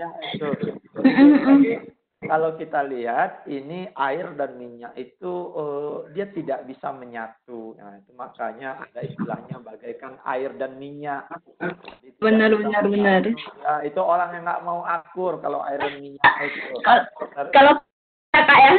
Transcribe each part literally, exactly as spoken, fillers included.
minyak itu. Jadi kalau kita lihat ini air dan minyak itu uh, dia tidak bisa menyatu. Nah, itu makanya ada istilahnya bagaikan air dan minyak. Benar benar benar. Ya, itu orang yang nggak mau akur kalau air dan minyak itu. Kalau kakak ya.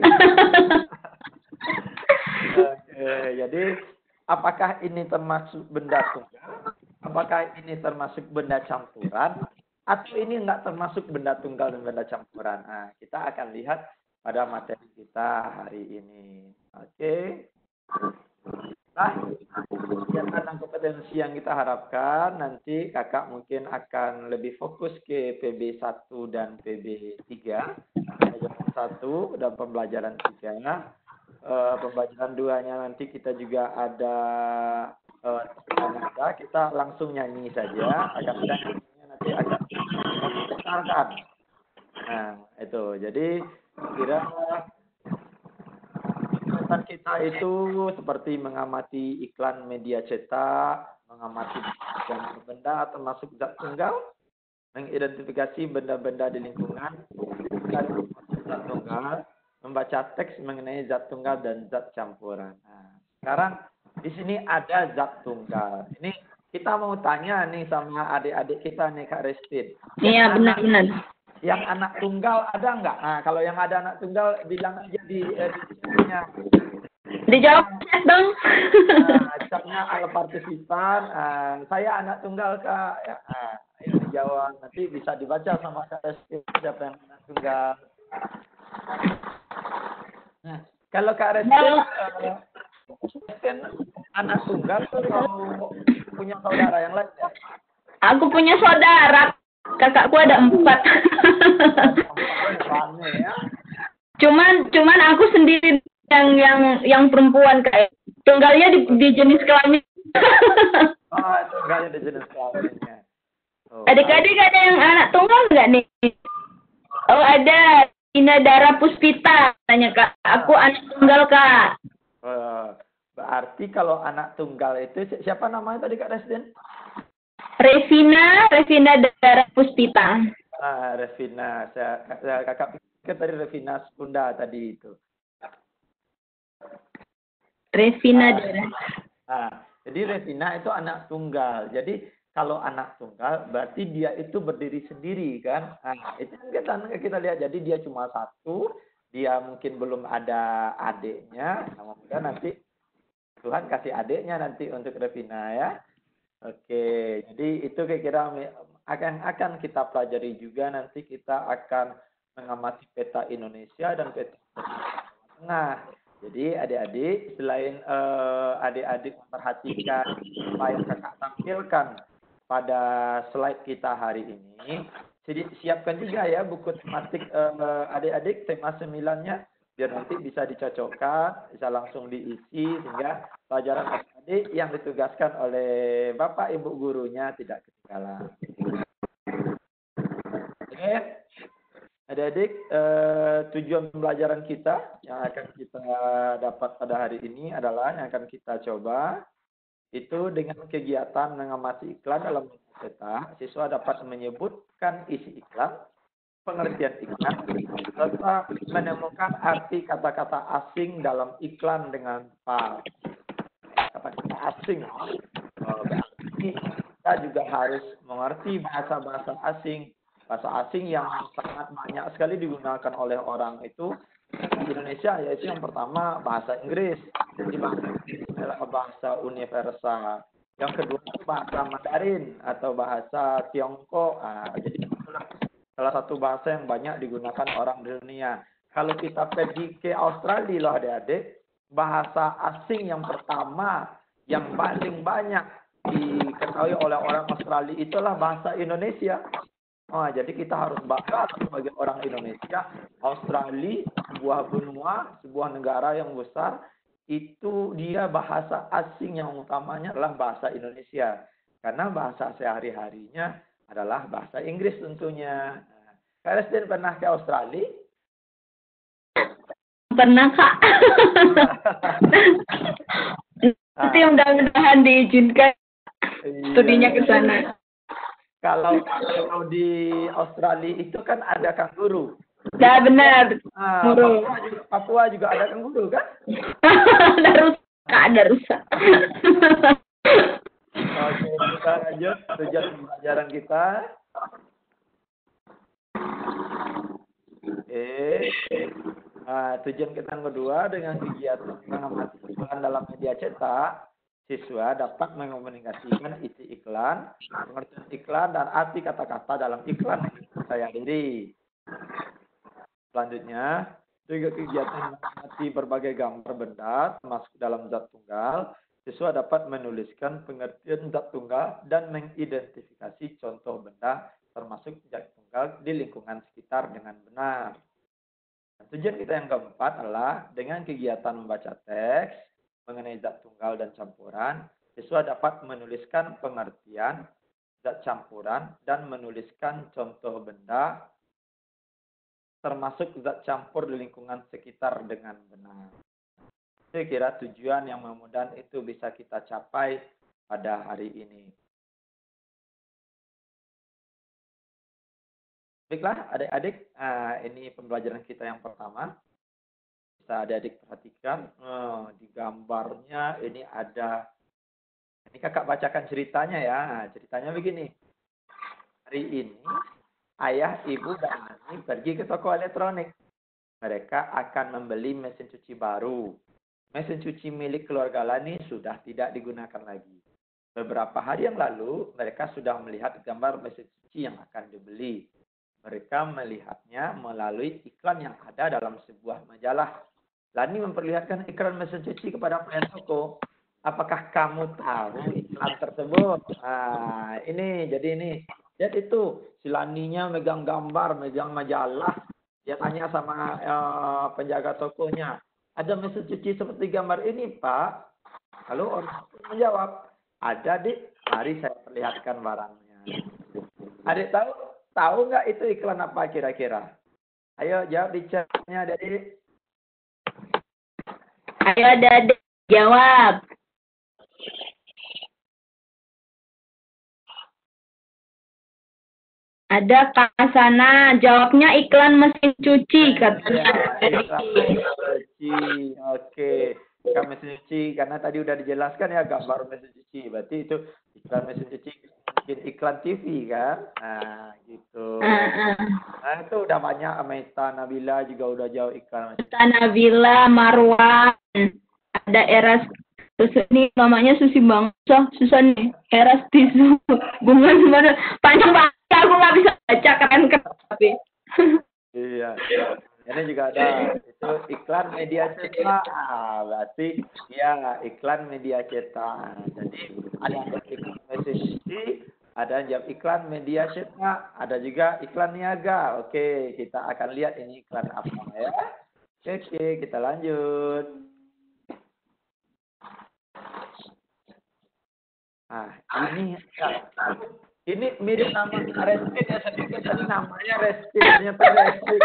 Oke, jadi apakah ini termasuk benda tunggal? Apakah ini termasuk benda campuran? Atau ini enggak termasuk benda tunggal dan benda campuran? Nah, kita akan lihat pada materi kita hari ini. Oke. Nah, kegiatan dan kompetensi yang kita harapkan nanti kakak mungkin akan lebih fokus ke P B satu dan P B tiga. Pembelajaran satu dan pembelajaran tiga. Uh, pembelajaran duanya nanti kita juga ada uh, ada kita langsung nyanyi saja akan ada nyanyinya nanti akan diputarkan. Nah itu jadi kira kegiatan kita itu seperti mengamati iklan media cetak, mengamati benda termasuk zat tunggal, mengidentifikasi benda-benda di lingkungan dan zat tunggal, membaca teks mengenai zat tunggal dan zat campuran. Nah, sekarang di sini ada zat tunggal. Ini kita mau tanya nih sama adik-adik kita nih Kak Restin. Iya benar-benar. Yang anak tunggal ada nggak? Nah, kalau yang ada anak tunggal bilang aja di eh, di Dijawab dong. Nah, catnya al partisipan. Uh, saya anak tunggal Kak. Ya, nah, ayo dijawab. Nanti bisa dibaca sama Kak Restin siapa yang anak tunggal. Nah, kalau Kak Restin, uh, Restin anak tunggal atau punya saudara yang lain ya? Aku punya saudara, kakakku ada empat. ya. Cuman, cuman aku sendiri yang yang yang perempuan kayak tunggalnya di, di jenis kelamin. Oh, tunggalnya di jenis kelaminnya. Oh, adik-adik ada yang anak tunggal nggak nih? Oh ada. Ina Dara Puspita, tanya Kak. Aku ah. anak tunggal Kak. Uh, berarti kalau anak tunggal itu siapa namanya tadi Kak Resden? Revina, Revina Dara Puspita. Ah, Revina. Saya, saya kakak pikir tadi Revina Skunda tadi itu. Revina ah. Dara. Ah, jadi Revina itu anak tunggal. Jadi kalau anak tunggal berarti dia itu berdiri sendiri kan. Nah, itu kita kita lihat jadi dia cuma satu, dia mungkin belum ada adiknya. Semoga nanti Tuhan kasih adiknya nanti untuk Revina ya. Oke, jadi itu kira-kira akan akan kita pelajari juga nanti kita akan mengamati peta Indonesia dan peta Tengah. Jadi adik-adik selain uh, adik-adik memperhatikan apa yang kakak tampilkan pada slide kita hari ini, jadi siapkan juga ya buku tematik uh, adik-adik tema sembilannya biar nanti bisa dicocokkan, bisa langsung diisi sehingga pelajaran adik-adik yang ditugaskan oleh Bapak Ibu gurunya tidak ketinggalan. Oke, adik-adik eh, tujuan pembelajaran kita yang akan kita dapat pada hari ini adalah yang akan kita coba itu dengan kegiatan mengamati iklan dalam peta, siswa dapat menyebutkan isi iklan, pengertian iklan, serta menemukan arti kata-kata asing dalam iklan dengan pas. Kata-kata asing, oh, berarti kita juga harus mengerti bahasa-bahasa asing, bahasa asing yang sangat banyak sekali digunakan oleh orang itu di Indonesia, yaitu yang pertama bahasa Inggris. Jadi bahasa Inggris adalah bahasa universal. Yang kedua bahasa Mandarin atau bahasa Tiongkok. Nah, jadi itulah salah satu bahasa yang banyak digunakan orang di dunia. Kalau kita pergi ke Australia loh adik-adik, bahasa asing yang pertama yang paling banyak diketahui oleh orang Australia itulah bahasa Indonesia. Oh, jadi kita harus bangga sebagai orang Indonesia. Australia, sebuah benua, sebuah negara yang besar, itu dia bahasa asing yang utamanya adalah bahasa Indonesia. Karena bahasa sehari-harinya adalah bahasa Inggris tentunya. Kak Resden pernah ke Australia? Pernah Kak. Nanti mudah-mudahan diizinkan studinya ke sana. Kalau kalau di Australia itu kan ada kanguru. Nah, benar. Ah, Papua, juga, Papua juga ada kanguru kan? Ada rusak, ada rusak. Oke, kita lanjut tujuan pembelajaran kita. Oke. Nah, tujuan kita yang kedua dengan kegiatan mengamati iklan dalam media cetak, siswa dapat mengkomunikasikan isi iklan, pengertian iklan, dan arti kata-kata dalam iklan yang saya diri. Selanjutnya, juga kegiatan mengamati berbagai gambar benda termasuk dalam zat tunggal, siswa dapat menuliskan pengertian zat tunggal dan mengidentifikasi contoh benda termasuk zat tunggal di lingkungan sekitar dengan benar. Dan tujuan kita yang keempat adalah dengan kegiatan membaca teks mengenai zat tunggal dan campuran, siswa dapat menuliskan pengertian zat campuran dan menuliskan contoh benda termasuk zat campur di lingkungan sekitar dengan benar. Saya kira tujuan yang mudah-mudahan itu bisa kita capai pada hari ini. Baiklah, adik-adik, uh, ini pembelajaran kita yang pertama. Bisa adik-adik perhatikan, uh, di gambarnya ini ada, ini kakak bacakan ceritanya ya. Ceritanya begini, hari ini ayah, ibu, dan Ani pergi ke toko elektronik. Mereka akan membeli mesin cuci baru. Mesin cuci milik keluarga Lani sudah tidak digunakan lagi. Beberapa hari yang lalu, mereka sudah melihat gambar mesin cuci yang akan dibeli. Mereka melihatnya melalui iklan yang ada dalam sebuah majalah. Lani memperlihatkan iklan mesin cuci kepada pelayan toko. Apakah kamu tahu iklan tersebut? Nah, ini, jadi ini. Lihat itu, si Laninya megang gambar, megang majalah. Dia tanya sama uh, penjaga tokonya, ada mesin cuci seperti gambar ini, Pak? Lalu orang menjawab, ada, Dik. Mari saya perlihatkan barangnya. Adik tahu? Tahu nggak itu iklan apa kira-kira? Ayo jawab di chatnya, Dik. Ayo, Adik, jawab. Ada Kak Sana, jawabnya iklan mesin cuci katanya. Ya, iklan mesin cuci, oke. Iklan mesin cuci, karena tadi udah dijelaskan ya gambar mesin cuci. Berarti itu iklan mesin cuci, mungkin iklan T V kan? Nah, gitu. Uh, uh. Nah, itu udah banyak. Meta Nabila juga udah jauh iklan. Meta Nabila, Marwan, ada Eras. Terus ini namanya Susi Bangsa, susah nih. Eras Tisu, bunga mana panjang banget. Aku nggak bisa baca keren keren tapi. Iya. Ini juga ada itu iklan media cetak. Ah, berarti ya iklan media cetak. Jadi ada yang iklan mesin cuci, ada yang iklan media cetak, ada juga iklan niaga. Oke, kita akan lihat ini iklan apa ya. Oke, kita lanjut. Nah, ini ya. Ini mirip nama Restin ya, sedikit tadi namanya Restin, ternyata Restin.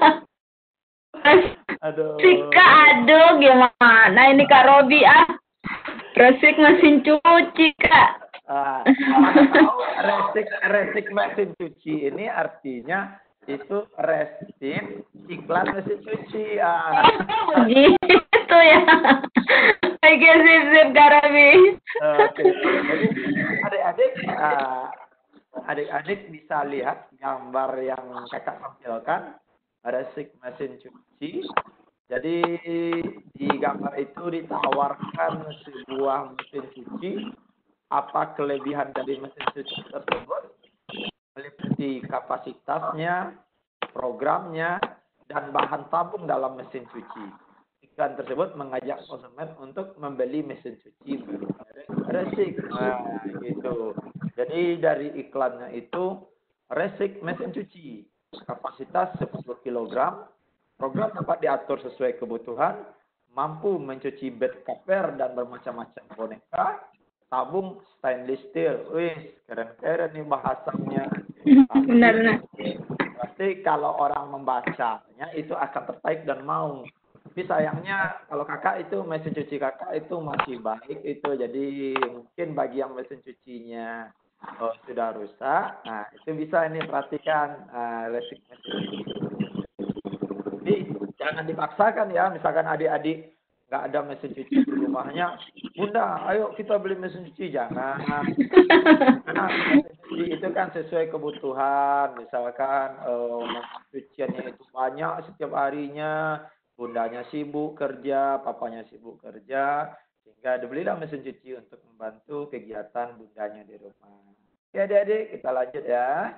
Aduh. Sika, aduh gimana ini Kak Robi ah. Resik mesin cuci Kak. Ah, tahu resik resik mesin cuci ini artinya itu Restin iklan mesin cuci. Ah. Begitu ya. Oke, sip sip Kak Robi. Oke. Jadi adik-adik uh, adik-adik bisa lihat gambar yang kakak tampilkan, resik mesin cuci. Jadi di gambar itu ditawarkan sebuah mesin cuci. Apa kelebihan dari mesin cuci tersebut? Meliputi kapasitasnya, programnya, dan bahan tabung dalam mesin cuci. Iklan tersebut mengajak konsumen untuk membeli mesin cuci resik. Nah, gitu. Jadi dari iklannya itu resik mesin cuci, kapasitas sepuluh kilogram, program dapat diatur sesuai kebutuhan, mampu mencuci bed cover dan bermacam-macam boneka, tabung stainless steel. Wih, keren-keren nih bahasanya. Benar-benar. Pasti kalau orang membacanya itu akan tertarik dan mau. Tapi sayangnya kalau kakak itu mesin cuci kakak itu masih baik itu, jadi mungkin bagi yang mesin cucinya Oh, sudah rusak. Nah, itu bisa ini perhatikan uh, resik mesin cuci. Tapi jangan dipaksakan ya. Misalkan adik-adik nggak ada mesin cuci di rumahnya, Bunda, ayo kita beli mesin cuci. Jangan. Karena mesin cuci itu kan sesuai kebutuhan. Misalkan uh, mesin cuciannya itu banyak setiap harinya. Bundanya sibuk kerja, papanya sibuk kerja. Sehingga dibelilah mesin cuci untuk membantu kegiatan bundanya di rumah. Oke adik-adik, kita lanjut ya.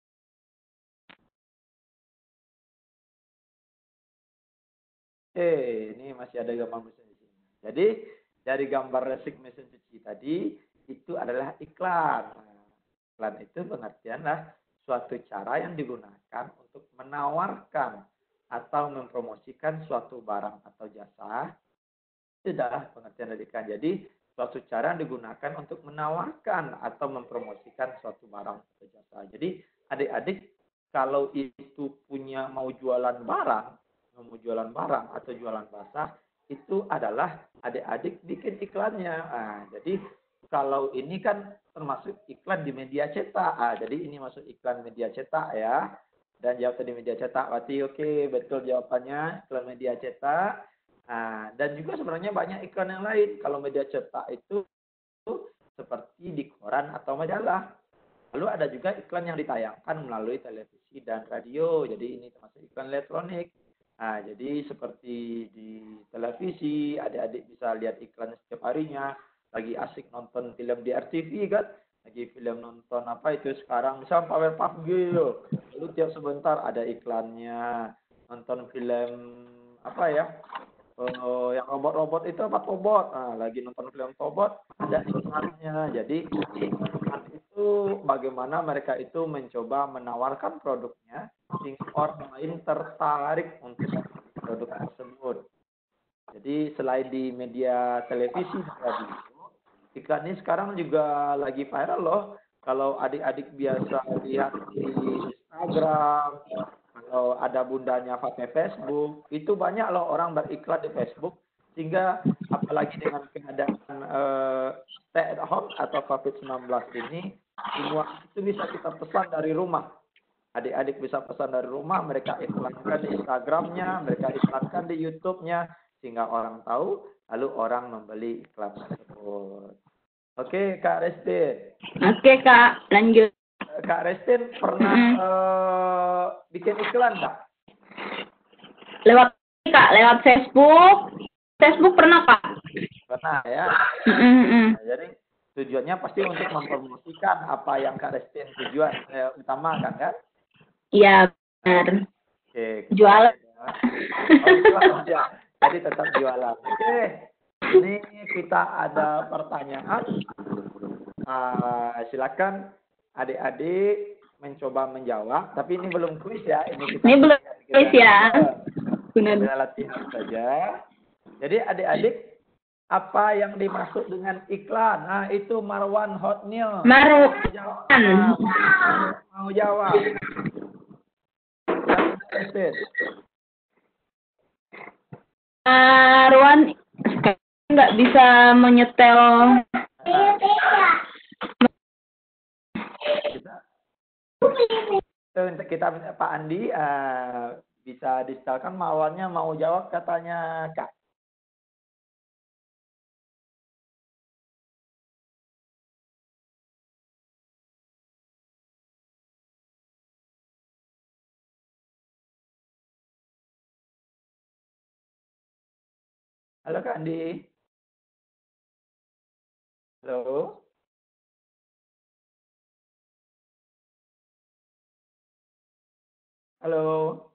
Eh, ini masih ada gambar mesin cuci. Jadi, dari gambar resik mesin cuci tadi, itu adalah iklan. Nah, iklan itu pengertianlah suatu cara yang digunakan untuk menawarkan atau mempromosikan suatu barang atau jasa. Itu adalah pengertian dari iklan. Jadi, suatu cara yang digunakan untuk menawarkan atau mempromosikan suatu barang atau jasa. Jadi, adik-adik kalau itu punya mau jualan barang, mau jualan barang atau jualan basah, itu adalah adik-adik bikin iklannya. Nah, jadi kalau ini kan termasuk iklan di media cetak. Ah, jadi ini masuk iklan media cetak ya. Dan jawab tadi media cetak, berarti oke, okay, betul jawabannya, iklan media cetak. Nah, dan juga sebenarnya banyak iklan yang lain. Kalau media cetak itu seperti di koran atau majalah. Lalu ada juga iklan yang ditayangkan melalui televisi dan radio. Jadi ini termasuk iklan elektronik. Nah, jadi seperti di televisi, adik-adik bisa lihat iklan setiap harinya. Lagi asik nonton film di R T V kan. Lagi film nonton apa itu sekarang. Misal Powerpuff Girls. Lalu tiap sebentar ada iklannya. Nonton film apa ya. Oh, yang robot-robot itu apa robot? Nah, lagi nonton film robot ada iklannya. Jadi iklan itu bagaimana mereka itu mencoba menawarkan produknya sehingga orang lain tertarik untuk produk tersebut. Jadi selain di media televisi dan radio, iklan ini sekarang juga lagi viral loh. Kalau adik-adik biasa lihat di Instagram, kalau ada bundanya pakai Facebook, itu banyak loh orang beriklan di Facebook. Sehingga apalagi dengan keadaan uh, stay at home atau COVID sembilan belas ini, semua itu bisa kita pesan dari rumah. Adik-adik bisa pesan dari rumah, mereka iklankan di Instagramnya, mereka iklankan di YouTube-nya, sehingga orang tahu, lalu orang membeli iklan tersebut. Oke, Kak Restin. Oke, Kak. Lanjut. Kak Restin pernah mm. uh, bikin iklan, Kak? Lewat Kak, lewat Facebook. Facebook pernah, Kak? Pernah, ya. Mm-hmm. Nah, jadi tujuannya pasti untuk mempromosikan apa yang Kak Restin tujuan eh, utamakan, kan? Iya, benar. Oke. Jualan. Oh, jualan ya. Jadi tetap jualan. Oke. Ini kita ada pertanyaan. Uh, silakan adik-adik mencoba menjawab. Tapi ini belum kuis ya. Ini, kita ini belum kuis ya. Benar. Kita latihan saja. Jadi adik-adik, apa yang dimaksud dengan iklan? Nah, itu Marwan Hotnil. Marwan. Nah, mau jawab. Marwan nggak bisa menyetel. Untuk kita Pak Andi uh, bisa disetelkan. Marwannya mau jawab katanya, Kak. Halo Kak Andi. Halo. Halo.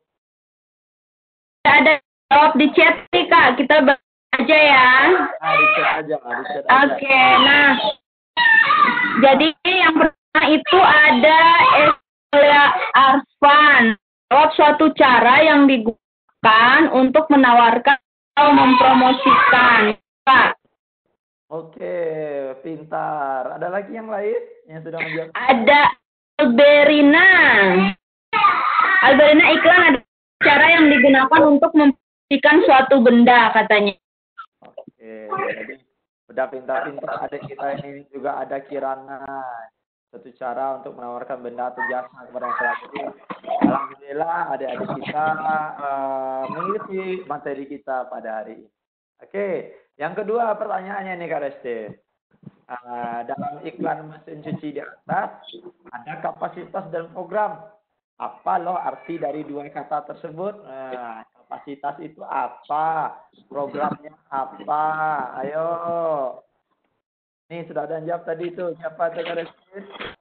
Ada jawab di chat nih Kak, kita aja ya. Ah, di chat aja, di chat aja. Oke, okay, nah. Jadi yang pertama itu ada Elia Arfan. Jawab suatu cara yang digunakan untuk menawarkan atau mempromosikan. Pak. Oke, pintar. Ada lagi yang lain yang sudah menjawab? Ada Alberina. Alberina iklan ada cara yang digunakan untuk mempromosikan suatu benda katanya. Oke, jadi udah pintar-pintar adik kita ini juga ada Kirana. satu cara untuk menawarkan benda atau jasa kepada masyarakat. Jadi, alhamdulillah adik-adik kita uh, mengikuti materi kita pada hari ini. Oke, yang kedua pertanyaannya nih Kak Resti. Uh, dalam iklan mesin cuci di atas ada kapasitas dan program. Apa loh arti dari dua kata tersebut? Nah, kapasitas itu apa? Programnya apa? Ayo. Nih sudah ada yang jawab tadi itu. Siapa itu Kak Resti?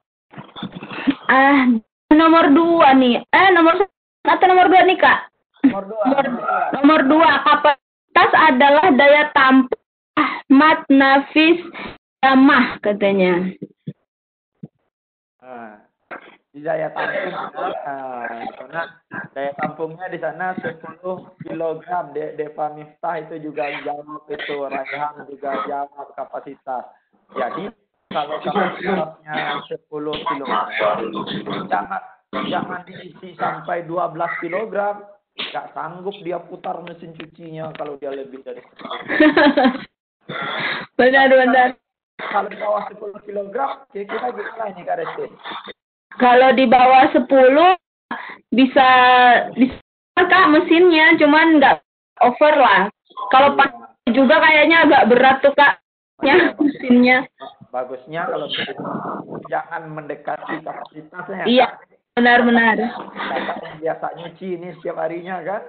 Ah, nomor dua nih. Eh, nomor satu atau nomor dua nih Kak? Nomor dua. Nomor, nomor dua. Kapasitas adalah daya tampung Ahmad Nafis Jamah katanya. Nah, di daya tampung, nah, karena daya tampungnya di sana sepuluh kilogram. De Deva Miftah itu juga jawab itu, Raihan juga jawab kapasitas. Jadi kalau kapasitasnya sepuluh kilogram, jangan jangan diisi sampai dua belas kilogram. Gak sanggup dia putar mesin cucinya kalau dia lebih dari sepuluh. Benar-benar. Kalau di bawah sepuluh kilogram, kira-kira gimana ini Kak Resti? Kalau di bawah sepuluh bisa bisa Kak mesinnya, cuman nggak over lah. Kalau pas juga kayaknya agak berat tuh Kak ya, mesinnya. Bagusnya kalau jangan mendekati kapasitasnya. Iya, benar-benar. Kakak biasa nyuci ini setiap harinya kan?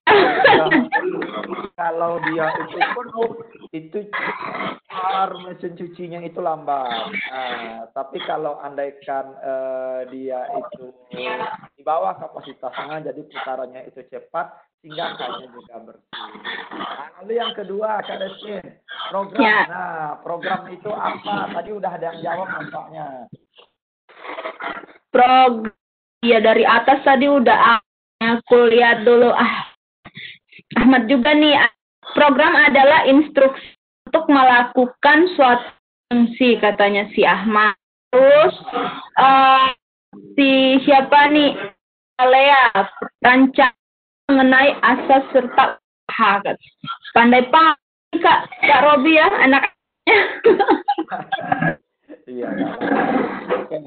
Kalau dia itu penuh, itu keluar mesin cucinya itu lambat. Nah, tapi kalau andaikan uh, dia itu di bawah kapasitasnya, jadi putarannya itu cepat, sehingga kayaknya juga bersih. Nah, lalu yang kedua, Kak Destin, program. Ya. Nah, program itu apa? Tadi udah ada yang jawab nampaknya. Program, ya dari atas tadi udah aku lihat dulu. Ah, Ahmad juga nih, program adalah instruksi untuk melakukan suatu fungsi katanya si Ahmad. Terus uh, si siapa nih, Alea, rancang mengenai asas serta hak. Pandai pandai Kak, Kak Robi ya anaknya. Iya. Oke.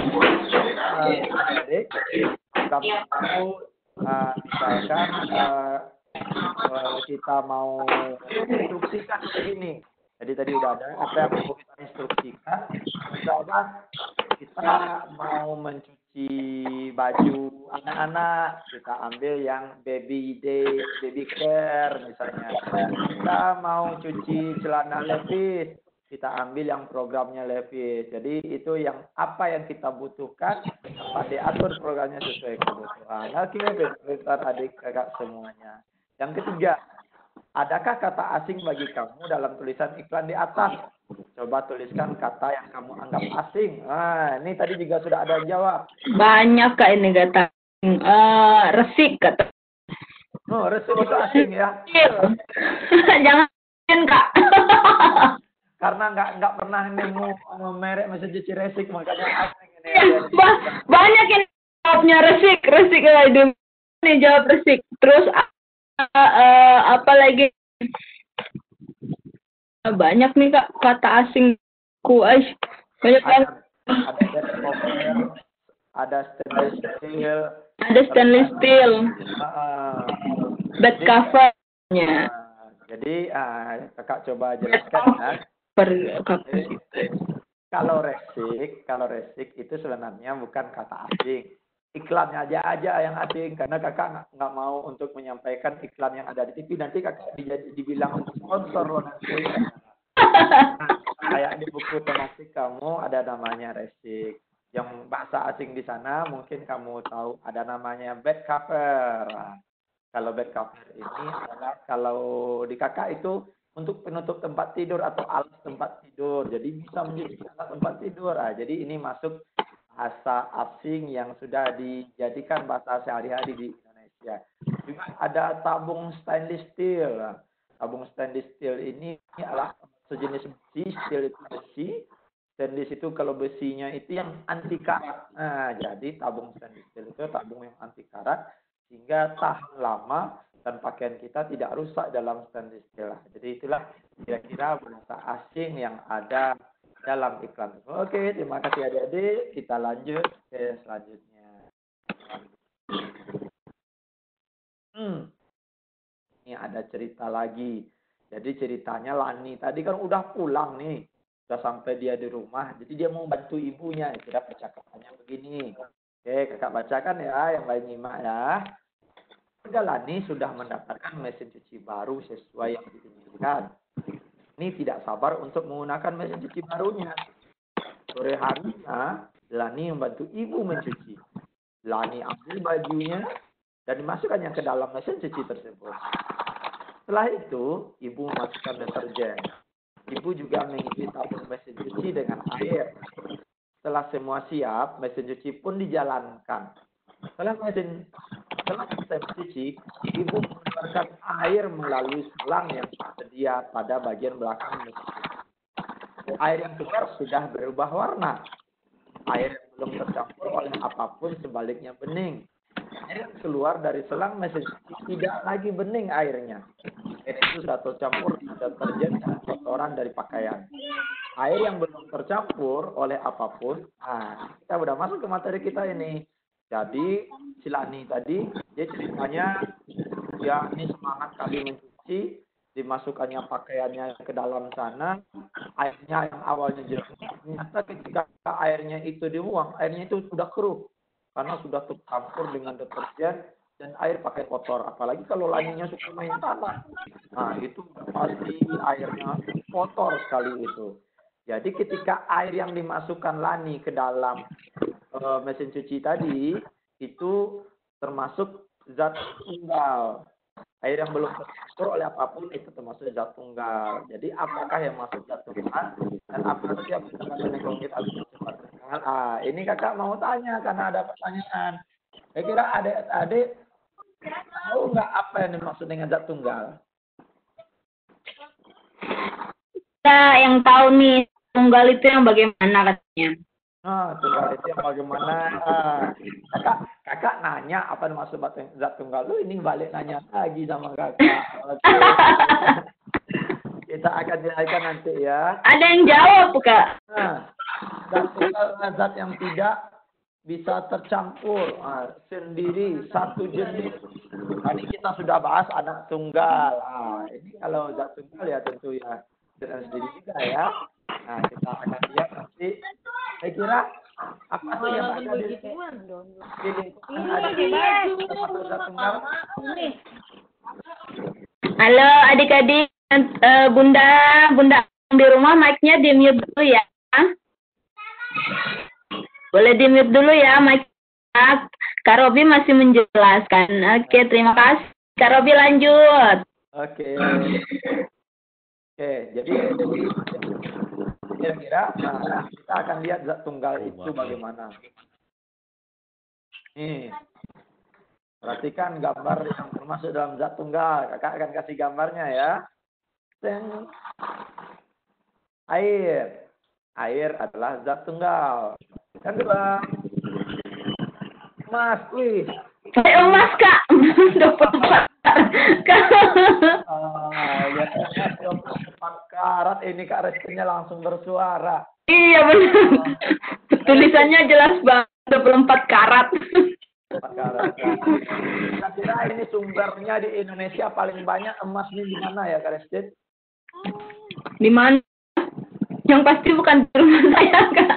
Adik, kamu uh, misalkan uh, uh, kita mau instruksikan begini. Jadi tadi udah ada apa yang mau kita instruksikan. Misalkan kita mau mencuci baju anak-anak, kita ambil yang baby day, baby care misalnya. Kita mau cuci celana Levi's, kita ambil yang programnya Levi's. Jadi itu yang apa yang kita butuhkan, dapat diatur programnya sesuai kebutuhan. Oke, pintar adik kakak semuanya. Yang ketiga, adakah kata asing bagi kamu dalam tulisan iklan di atas? Coba tuliskan kata yang kamu anggap asing. Nah, ini tadi juga sudah ada yang jawab. Banyak Kak ini kata. Uh, resik kata. Oh, resik itu asing ya? Jangan Kak. Karena nggak nggak pernah nemu merek mesin cuci resik, makanya asing ini. Ya, ba banyak yang jawabnya resik, resik lagi. Ini jawab resik. Terus uh, uh, apa lagi? Banyak nih Kak kata asing ku Aish. Banyak banget. Ada, ada stainless steel. Ada stainless steel. Uh, bed covernya. Uh, jadi uh, kakak coba jelaskan ya. Per Jadi, kalau resik, kalau resik itu sebenarnya bukan kata asing. Iklannya aja aja yang asing, karena kakak nggak mau untuk menyampaikan iklan yang ada di T V, nanti kakak di, dibilang sponsor loh nanti. Nah, kayak di buku tematik kamu ada namanya resik. Yang bahasa asing di sana mungkin kamu tahu ada namanya bed cover. Nah, kalau bed cover ini adalah kalau di kakak itu untuk penutup tempat tidur atau alas tempat tidur. Jadi bisa menjadi alas tempat tidur. Nah, jadi ini masuk bahasa asing yang sudah dijadikan bahasa sehari-hari di Indonesia. Juga ada tabung stainless steel. Nah, tabung stainless steel ini adalah sejenis besi. Steel itu besi. Stainless itu kalau besinya itu yang anti karat. Nah, jadi tabung stainless steel itu tabung yang anti karat sehingga tahan lama dan pakaian kita tidak rusak dalam stainless steel. Jadi itulah kira-kira bahasa asing yang ada dalam iklan. Oke, terima kasih adik-adik. Kita lanjut ke selanjutnya. Hmm. Ini ada cerita lagi. Jadi ceritanya Lani tadi kan udah pulang nih. Udah sampai dia di rumah. Jadi dia mau bantu ibunya. Kira percakapannya begini. Oke, kakak bacakan ya yang lain nyimak ya. Keluarga Lani sudah mendapatkan mesin cuci baru sesuai yang diinginkan. Ini tidak sabar untuk menggunakan mesin cuci barunya. Sore harinya, Lani membantu ibu mencuci. Lani ambil bajunya dan dimasukkannya ke dalam mesin cuci tersebut. Setelah itu, ibu memasukkan deterjen. Ibu juga mengisi tabung mesin cuci dengan air. Setelah semua siap, mesin cuci pun dijalankan. Setelah mesin setelah selesai mencuci, ibu mengeluarkan air melalui selang yang tersedia pada bagian belakang mesin cuci. Air yang keluar sudah berubah warna. Air yang belum tercampur oleh apapun sebaliknya bening. Air yang keluar dari selang mesin cuci tidak lagi bening airnya. Air itu sudah tercampur di deterjen dan kotoran dari pakaian. Air yang belum tercampur oleh apapun, nah kita udah masuk ke materi kita ini. Jadi si Lani tadi, dia ceritanya, ya ini semangat kali mencuci, dimasukkannya pakaiannya ke dalam sana, airnya yang awalnya jernih, ternyata ketika airnya itu dibuang, airnya itu sudah keruh. Karena sudah tercampur dengan deterjen dan air pakai kotor. Apalagi kalau Laninya suka main tanah. Nah, itu pasti airnya kotor sekali itu. Jadi ketika air yang dimasukkan Lani ke dalam uh, mesin cuci tadi, itu termasuk zat tunggal. Air yang belum tercampur oleh apapun itu termasuk zat tunggal. Jadi apakah yang masuk zat tunggal dan apa saja percakapan ekonomi atau cepat tunggal? Ah, ini kakak mau tanya karena ada pertanyaan. Saya kira adik-adik tahu nggak apa yang dimaksud dengan zat tunggal? Kita yang tahu nih tunggal itu yang bagaimana katanya. Nah, tunggal itu yang bagaimana? Ah, kakak, kakak nanya apa maksud zat tunggal? Lu ini balik nanya lagi sama kakak. Oke. Kita akan jelaskan nanti ya. Ada yang jawab, Kak. Nah, zat tunggal adalah zat yang tidak bisa tercampur nah, sendiri satu jenis. Tadi kita sudah bahas anak tunggal. Nah, ini kalau zat tunggal ya tentu ya sendiri juga ya. Nah, kita akan lihat nanti. Saya kira apa sih yang ada di lingkungan zat tunggal? Halo adik-adik, uh, bunda, bunda di rumah mic-nya di mute dulu ya. Boleh di mute dulu ya mic-nya. Kak Robi masih menjelaskan. Oke, terima kasih. Kak Robi lanjut. Oke. Oke, jadi kira-kira nah, kita akan lihat zat tunggal itu bagaimana. Nih, perhatikan gambar yang termasuk dalam zat tunggal. Kakak akan kasih gambarnya ya. Dan air. Air adalah zat tunggal. Yang kedua, emas. Wih. Saya emas, Kak. dua puluh empat Ah, ya, dua puluh empat karat ini Kak Reskinya langsung bersuara. Iya benar. Tulisannya jelas banget dua puluh empat karat. empat karat. Kira-kira ini sumbernya di Indonesia paling banyak emas ini di mana ya Kak Reskin? Di mana? Yang pasti bukan di rumah saya, Kak.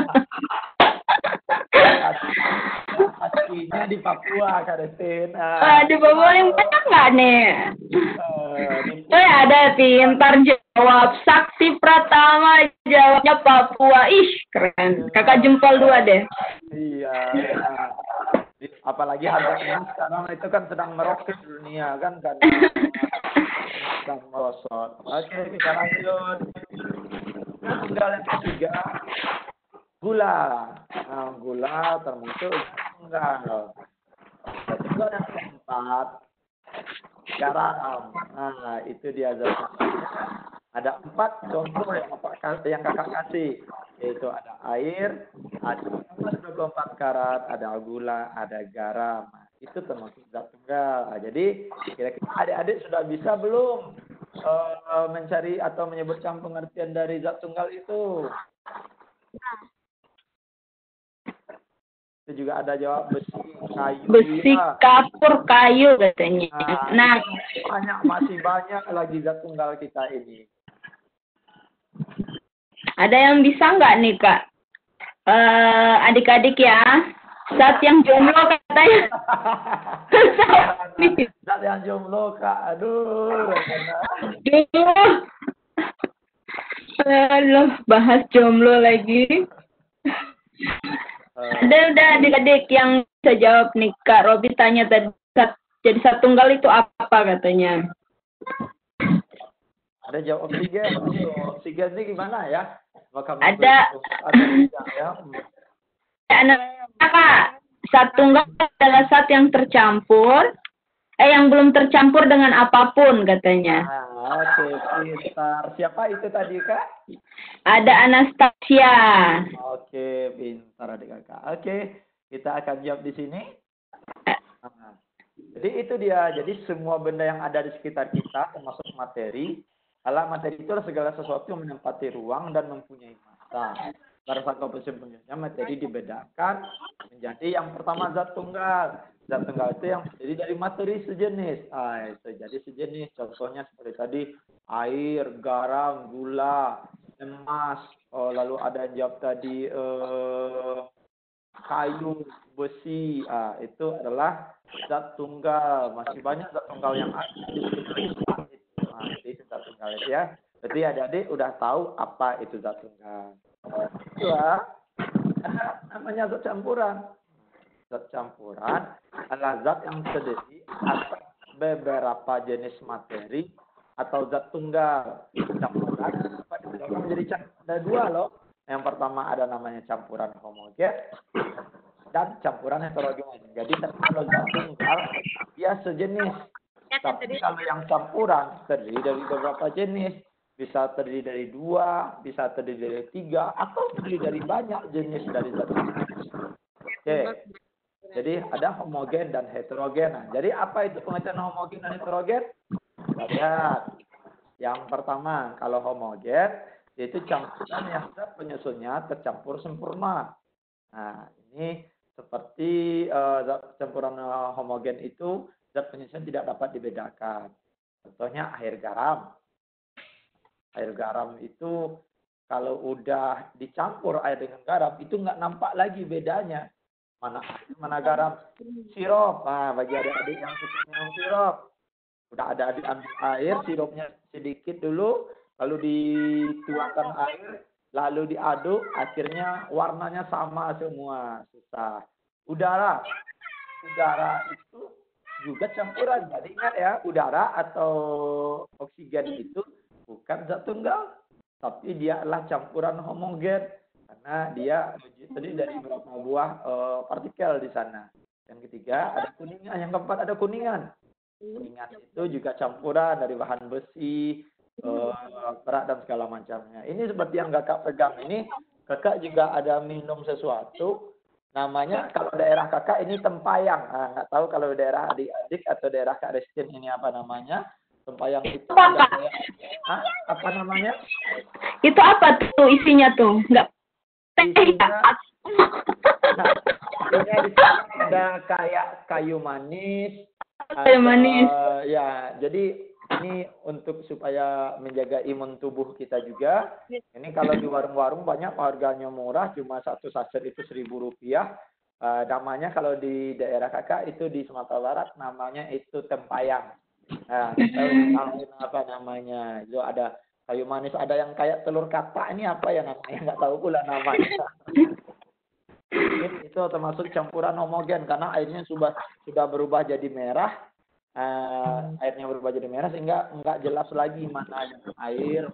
Pastinya di Papua, Kak Reskin. Ah, di Papua yang banyak nggak nih? Uh, oh ya ada pintar jawab. Saksi Pratama jawabnya Papua. Ih, keren. Kakak jempol dua deh. Iya. Ya. Apalagi harga emas sekarang itu kan sedang meroket dunia kan kan. Sedang merosot. Oke, kita lanjut. Tunggal yang ketiga, gula. Nah, gula termasuk tunggal. Tunggal yang keempat, garam. Nah, itu dia zat. Ada empat contoh yang kakak, yang kakak kasih, yaitu ada air, ada emas dua puluh empat karat, ada gula, ada garam. Nah, itu termasuk zat tunggal. Nah, jadi kira-kira adik-adik sudah bisa belum uh, mencari atau menyebutkan pengertian dari zat tunggal itu? Itu juga ada jawab besi, kayu. Besi, ya. kapur, kayu katanya. Nah, Nah, banyak masih banyak lagi zat tunggal kita ini. ada yang bisa nggak nih Kak? Eh, adik-adik ya, zat yang jomblo katanya. Zat yang jomblo Kak, aduh. Aduh. Aduh, bahas jomblo lagi. Ada udah adik-adik yang bisa jawab nih Kak. Robi tanya tadi, zat- jadi zat tunggal itu apa katanya? Ada jawab oksigen. Aduh, oksigen ini gimana ya? Apakah Ada. Ada tidak ya? Anak Kak, zat tunggal adalah zat yang tercampur, eh yang belum tercampur dengan apapun katanya. Ah, oke, pintar. Siapa itu tadi Kak? Ada Anastasia. Oke, pintar adik kakak. Oke, kita akan jawab di sini. Nah, jadi itu dia. Jadi semua benda yang ada di sekitar kita, termasuk materi. Alat materi itu adalah segala sesuatu yang menempati ruang dan mempunyai massa. Pada saat komposisi materi dibedakan menjadi yang pertama zat tunggal. Zat tunggal itu yang terdiri dari materi sejenis. Ah, itu jadi sejenis. Contohnya seperti tadi air, garam, gula, emas. Oh, lalu ada yang jawab tadi eh, kayu, besi. Ah, itu adalah zat tunggal. Masih banyak zat tunggal yang ada di sekitar kita. Nah, itu zat tunggal ya. Berarti adik-adik udah tahu apa itu zat tunggal. Kedua, ada namanya zat campuran. Zat campuran adalah zat yang terdiri atas beberapa jenis materi atau zat tunggal. Campuran dapat dibagi menjadi ada dua loh. Yang pertama ada namanya campuran homogen dan campuran heterogen. Jadi kalau zat tunggal dia sejenis. Tapi kalau yang campuran terdiri dari beberapa jenis. Bisa terdiri dari dua, bisa terdiri dari tiga, atau terdiri dari banyak jenis dari zat tunggal. Oke. Jadi ada homogen dan heterogen. Nah, jadi apa itu pengertian homogen dan heterogen? Kita lihat. Yang pertama, kalau homogen yaitu campuran yang zat penyusunnya tercampur sempurna. Nah, ini seperti uh, zat campuran uh, homogen itu zat penyusun tidak dapat dibedakan. Contohnya air garam. Air garam itu kalau udah dicampur air dengan garam itu nggak nampak lagi bedanya. Mana air, mana garam. Sirup. Nah, bagi adik-adik yang suka minum sirup. Udah ada adik ambil air, sirupnya sedikit dulu, lalu dituangkan air, lalu diaduk, akhirnya warnanya sama semua. Susah. Udara. Udara itu juga campuran. Jadi ingat ya, udara atau oksigen itu bukan zat tunggal, tapi dia adalah campuran homogen karena dia terdiri dari beberapa buah uh, partikel di sana. Yang ketiga ada kuningan, yang keempat ada kuningan. Kuningan itu juga campuran dari bahan besi, uh, perak dan segala macamnya. Ini seperti yang kakak pegang ini, kakak juga ada minum sesuatu. Namanya kalau daerah kakak ini tempayang. Nah, nggak tahu kalau daerah adik-adik atau daerah Kak Restin ini apa namanya. Tempayang itu apa, ada, ah, apa namanya? Itu apa tuh isinya tuh? Enggak. Isinya, nah, isinya di sini ada kayak kayu manis. Kayu manis. Uh, ya, jadi ini untuk supaya menjaga imun tubuh kita juga. Ini kalau di warung-warung banyak harganya murah, cuma satu saset itu seribu rupiah. Uh, namanya kalau di daerah kakak itu di Sumatera Barat namanya itu tempayang. Nah, tahu apa namanya? Itu ada kayu manis, ada yang kayak telur katak. Ini apa ya namanya? Nggak tahu pula namanya. Itu termasuk campuran homogen karena airnya sudah sudah berubah jadi merah. Uh, airnya berubah jadi merah sehingga nggak jelas lagi mana yang air.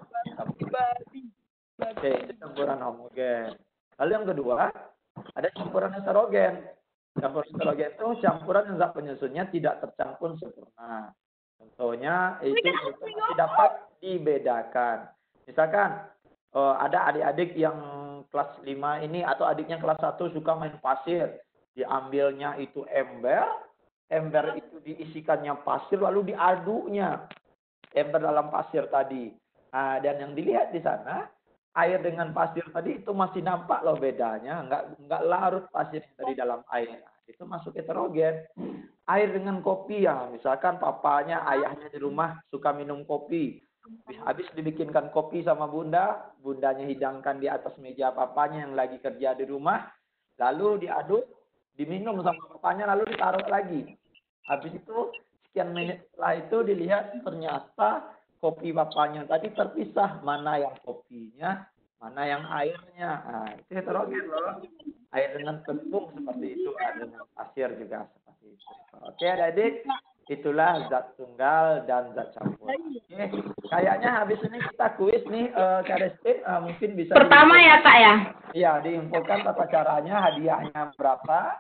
Oke, itu campuran homogen. Lalu yang kedua, ada campuran heterogen. Campuran heterogen itu campuran yang zat penyusunnya tidak tercampur sempurna. Contohnya itu, itu dapat dibedakan. Misalkan uh, ada adik-adik yang kelas lima ini atau adiknya kelas satu suka main pasir. Diambilnya itu ember, ember itu diisikannya pasir lalu diaduknya ember dalam pasir tadi. Nah, dan yang dilihat di sana air dengan pasir tadi itu masih nampak loh bedanya, nggak nggak larut pasir dari dalam air. Itu masuk heterogen. Air dengan kopi ya, misalkan papanya, ayahnya di rumah suka minum kopi. Habis dibikinkan kopi sama bunda, bundanya hidangkan di atas meja papanya yang lagi kerja di rumah, lalu diaduk, diminum sama papanya, lalu ditaruh lagi. Habis itu sekian menit setelah itu dilihat ternyata kopi papanya tadi terpisah, mana yang kopinya, mana yang airnya. Nah, itu heterogen loh. Air dengan tepung seperti itu, air dengan pasir juga seperti itu. Oke adik-adik, itulah zat tunggal dan zat campur. Oke, kayaknya habis ini kita kuis nih, uh, Kak Resti, uh, mungkin bisa. Pertama diinfo, ya Kak ya? Iya, diinfokan tata caranya, hadiahnya berapa.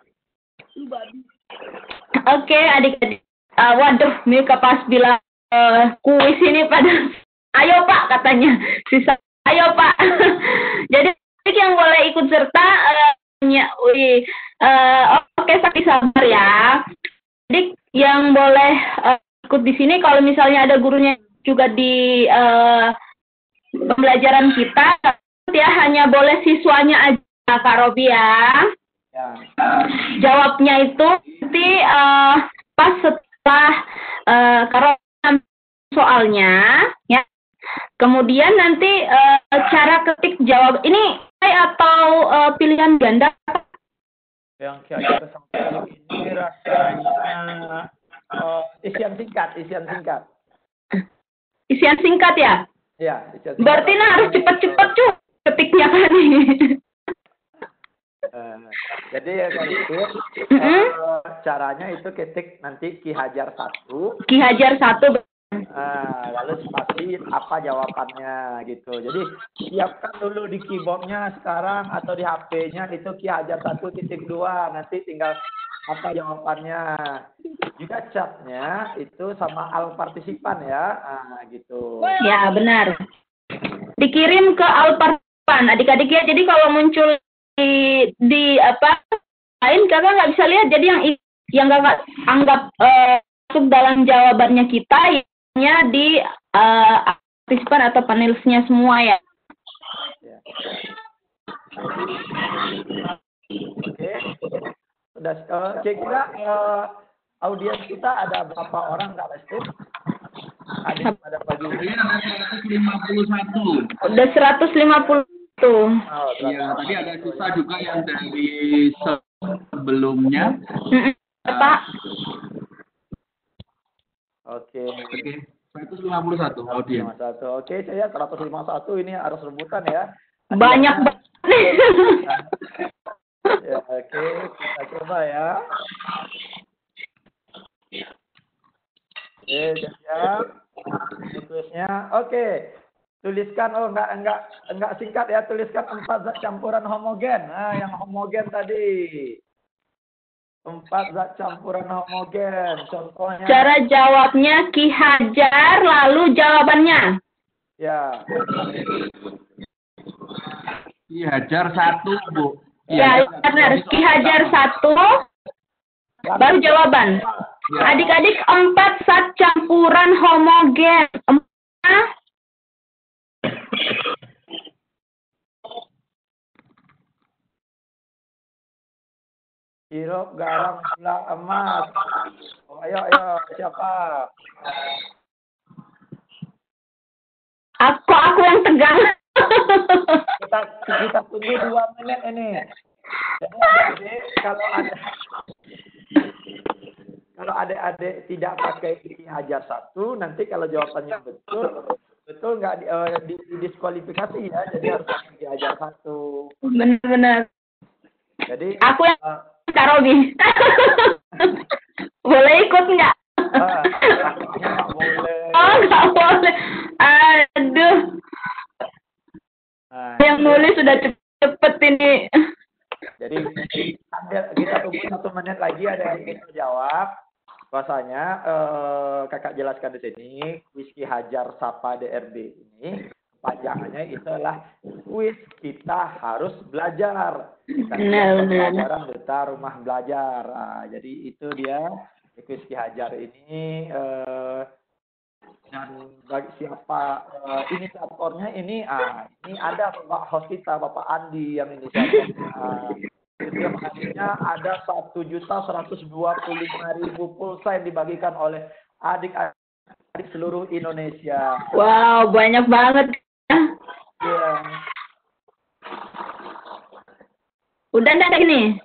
Oke adik-adik, uh, waduh nih pas bilang uh, kuis ini pada, ayo Pak katanya, sisa ayo Pak. Jadi yang boleh ikut serta, uh, Ya, wih, uh, oke okay, Sakti sabar ya. Jadi yang boleh uh, ikut di sini kalau misalnya ada gurunya juga di uh, pembelajaran kita, ya hanya boleh siswanya aja Kak Robi ya. Ya. Jawabnya itu nanti uh, pas setelah uh, Kak Robi soalnya, ya. Kemudian nanti uh, cara ketik jawab ini atau uh, pilihan ganda? Yang kira-kira sampai ini rasanya uh, isian singkat, isian singkat. Isian singkat ya? Iya, isian singkat. Berarti nah harus cepat-cepat cuy ketiknya kan nih. Uh, jadi ya kan itu uh, caranya itu ketik nanti Ki Hajar satu. Ki Hajar satu. Nah, lalu spasi apa jawabannya gitu. Jadi siapkan dulu di keyboardnya sekarang atau di H P-nya itu Ki Hajar satu titik dua, nanti tinggal apa jawabannya. Juga chatnya itu sama al partisipan ya, nah, gitu. Ya benar. Dikirim ke al partisipan, adik-adik ya. Jadi kalau muncul di di apa lain kakak nggak bisa lihat. Jadi yang yang kakak anggap uh, masuk dalam jawabannya kita di uh, partisipan atau panelisnya semua ya. Ya. Oke, sudah. Uh, kira-kira uh, audiens kita ada berapa orang Kak Lesti? Ada pada pagi ini seratus lima puluh satu. Udah seratus lima puluh satu. Oh, iya, tadi ada sisa juga yang dari sebelumnya. Pak. Oke. Oke, seratus lima puluh satu audiens. Oke, saya seratus lima puluh satu ini harus rebutan ya. Banyak banget. Ya, oke, kita coba ya. Oke, siap. Kuisnya. Oke. Tuliskan, oh enggak enggak enggak singkat ya, tuliskan empat zat campuran homogen. Nah, yang homogen tadi. Empat zat campuran homogen. Contohnya. Cara jawabnya Ki Hajar, lalu jawabannya. Ya. Ki Hajar satu, Bu. Ya, benar. Ki Hajar satu, baru jawaban. Adik-adik, empat zat campuran homogen. Empat. Sirup, garam, gula, emas. Oh, ayo, ayo, siapa? Aku, aku yang tegang. Kita kita tunggu dua menit ini. Jadi adik-adik, kalau ada kalau adik-adik tidak pakai Ki Hajar satu, nanti kalau jawabannya betul, betul nggak di, uh, di, di diskualifikasi ya. Jadi harus pakai Ki Hajar satu. Benar-benar. Jadi aku yang uh, Kak Robi. Boleh ikut nggak? Ah, nggak boleh. Oh, nggak boleh. Aduh. Nah, yang nulis sudah cepet ini. Jadi ada, kita tunggu satu menit lagi ada yang ingin menjawab. Bahasanya eh, kakak jelaskan di sini, kuis Ki Hajar Sapa D R B ini panjangannya itu adalah kuis kita harus belajar. Kita pelajaran duta rumah belajar. Nah, jadi itu dia kuis Ki Hajar ini eh, Dan bagi siapa uh, inisiatornya ini, ah ini ada Pak host kita, Bapak Andi yang inisiatornya. Setiap harinya ada satu juta seratus dua puluh lima ribu pulsa yang dibagikan oleh adik-adik seluruh Indonesia. Wow, banyak banget. Iya. Udah enggak ini?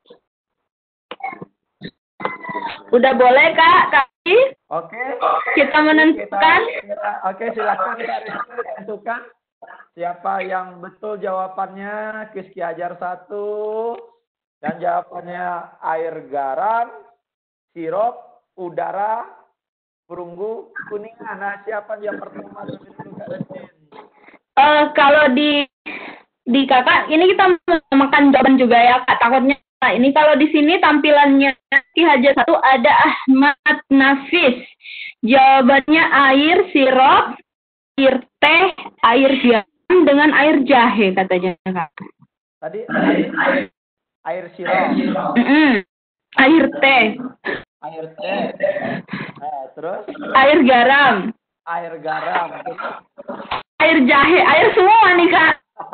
Udah boleh, Kak? Kaki? Oke. Kita menentukan. Kita, oke, silakan Kak Rizky tentukan siapa yang betul jawabannya. Rizky Hajar satu dan jawabannya air garam, sirup, udara, perunggu, kuningan. Nah, siapa yang pertama dulu Kak Rizky? Uh, kalau di di kakak ini kita makan jawaban juga ya, Kak. Takutnya nah, ini kalau di sini tampilannya Ki Hajar satu ada Ahmad Nafis. Jawabannya air sirup, air teh, air garam dengan air jahe katanya, Kak. Tadi air, air, air sirup. Mm-mm. Air teh. Air teh. Nah, terus? Air garam. Air garam. Air jahe, air semua nih, Kak.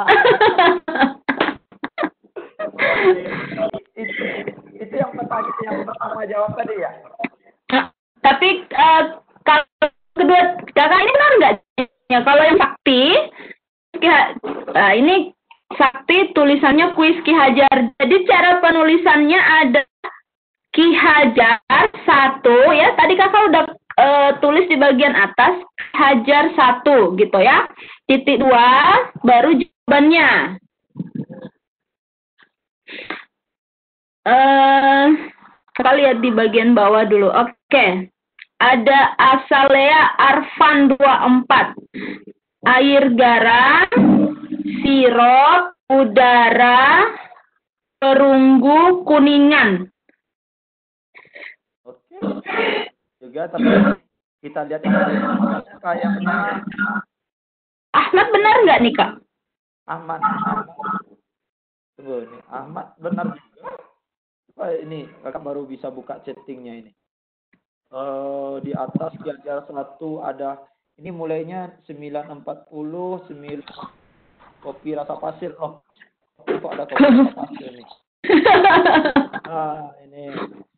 itu, itu yang pertama yang pertama jawab tadi ya. Nah, tapi uh, kalau kedua kakak ini benar nggak? Ya kalau yang sakti, nah, ini sakti tulisannya kuis Ki Hajar. Jadi cara penulisannya ada Ki Hajar satu ya. Tadi kakak udah uh, tulis di bagian atas Hajar satu gitu ya. Titik dua baru jawabannya. Uh, kita lihat di bagian bawah dulu. Oke. Okay. Ada Asalea Arfan dua puluh empat. Air garam, sirup, udara, perunggu, kuningan. Oke. Juga tapi kita lihat kayaknya Ahmad benar nggak nih, Kak? Ahmad. Ahmad. Tunggu nih, Ahmad benar juga. Oh, ini kakak baru bisa buka chattingnya ini. Uh, di atas Ki Hajar satu ada ini mulainya sembilan empat puluh sembilan kopi rasa pasir. Oh, kok ada kopi rasa pasir nih? Ah, ini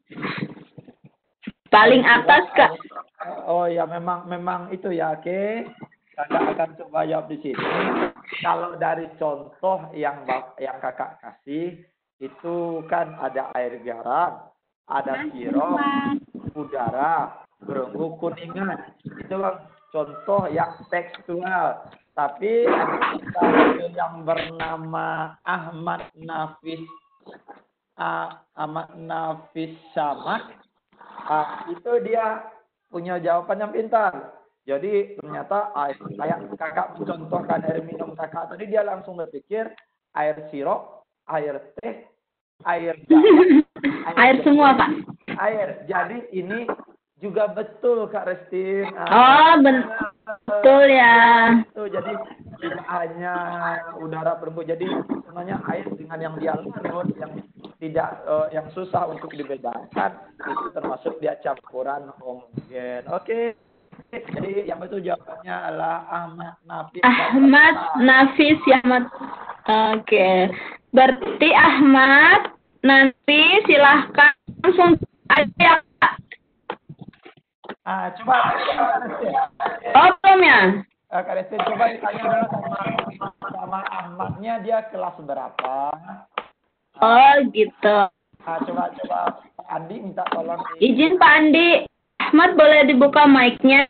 paling atas, Kak. Oh ya, memang memang itu ya, oke. Kakak akan coba jawab di sini. Kalau dari contoh yang yang kakak kasih itu kan ada air garam, ada sirup, udara, perunggu, kuningan. Itu kan contoh yang tekstual. Tapi yang bernama Ahmad Nafis uh, Ahmad Nafis Samad, uh, itu dia punya jawaban yang pintar. Jadi ternyata air, kayak kakak mencontohkan air minum kakak tadi, dia langsung berpikir air sirup, air teh, air garam, air, air semua, Pak. Air. Jadi ini juga betul Kak Restin. Oh, betul ya. Itu jadi tidak hanya udara perunggu. Jadi sebenarnya air dengan yang dia larut, yang tidak uh, yang susah untuk dibedakan, itu termasuk dia campuran homogen. Oke. Jadi yang betul jawabannya adalah Ahmad Nafis. Ahmad Nafis ya, Ahmad. Oke. Okay. Berarti Ahmad, nanti silahkan langsung aja. Ah, coba. Oh, belum ya? Kak Restin, coba ditanya dulu sama, sama Ahmadnya, dia kelas berapa? Oh, gitu. Ah, coba coba Pak Andi minta tolong. Izin Pak Andi. Ahmad boleh dibuka mic-nya?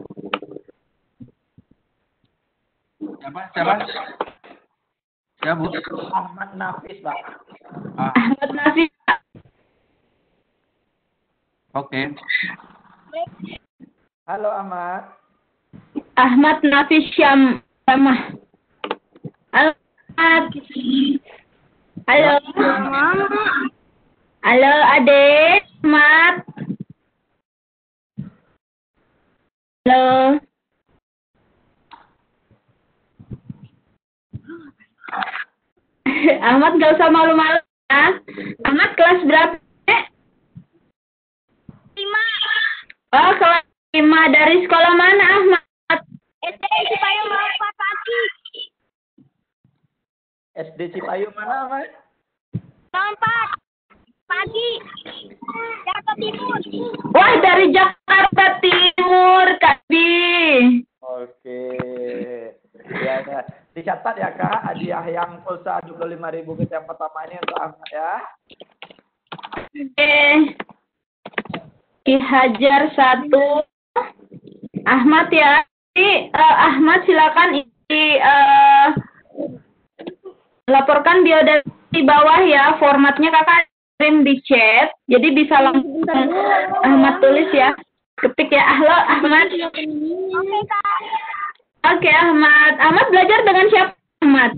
Siapa? Siapa? Ya, Bu. Ahmad Nafis, Pak. Ah. Ahmad Nafis, Pak. Oke. Okay. Halo, Ahmad. Ahmad Nafis Syam sama. Halo, Ahmad. Halo. Halo, Adek. Ahmad. Halo. Ahmad gak usah malu-malu ya. Ahmad kelas berapa? Lima. Oh, kelas lima. Prima dari sekolah mana, Ahmad? S D Cipayung empat pagi. S D Cipayung mana, Mas? Empat pagi. Jakarta Timur. Wah, dari Jakarta Timur, Kak Bi. Oke. Ya, ya. Dicatat ya, Kak, hadiah yang pulsa dua puluh lima ribu kita yang pertama ini untuk Ahmad ya. Eh, Ki Hajar satu. Ahmad ya. Jadi, uh, Ahmad silakan isi uh, laporkan biodata di bawah ya. Formatnya kakak kirim di chat. Jadi bisa langsung Ahmad tulis ya. Ketik ya. Halo Ahmad. Oke, Kak. Oke Ahmad. Ahmad belajar dengan siapa Ahmad?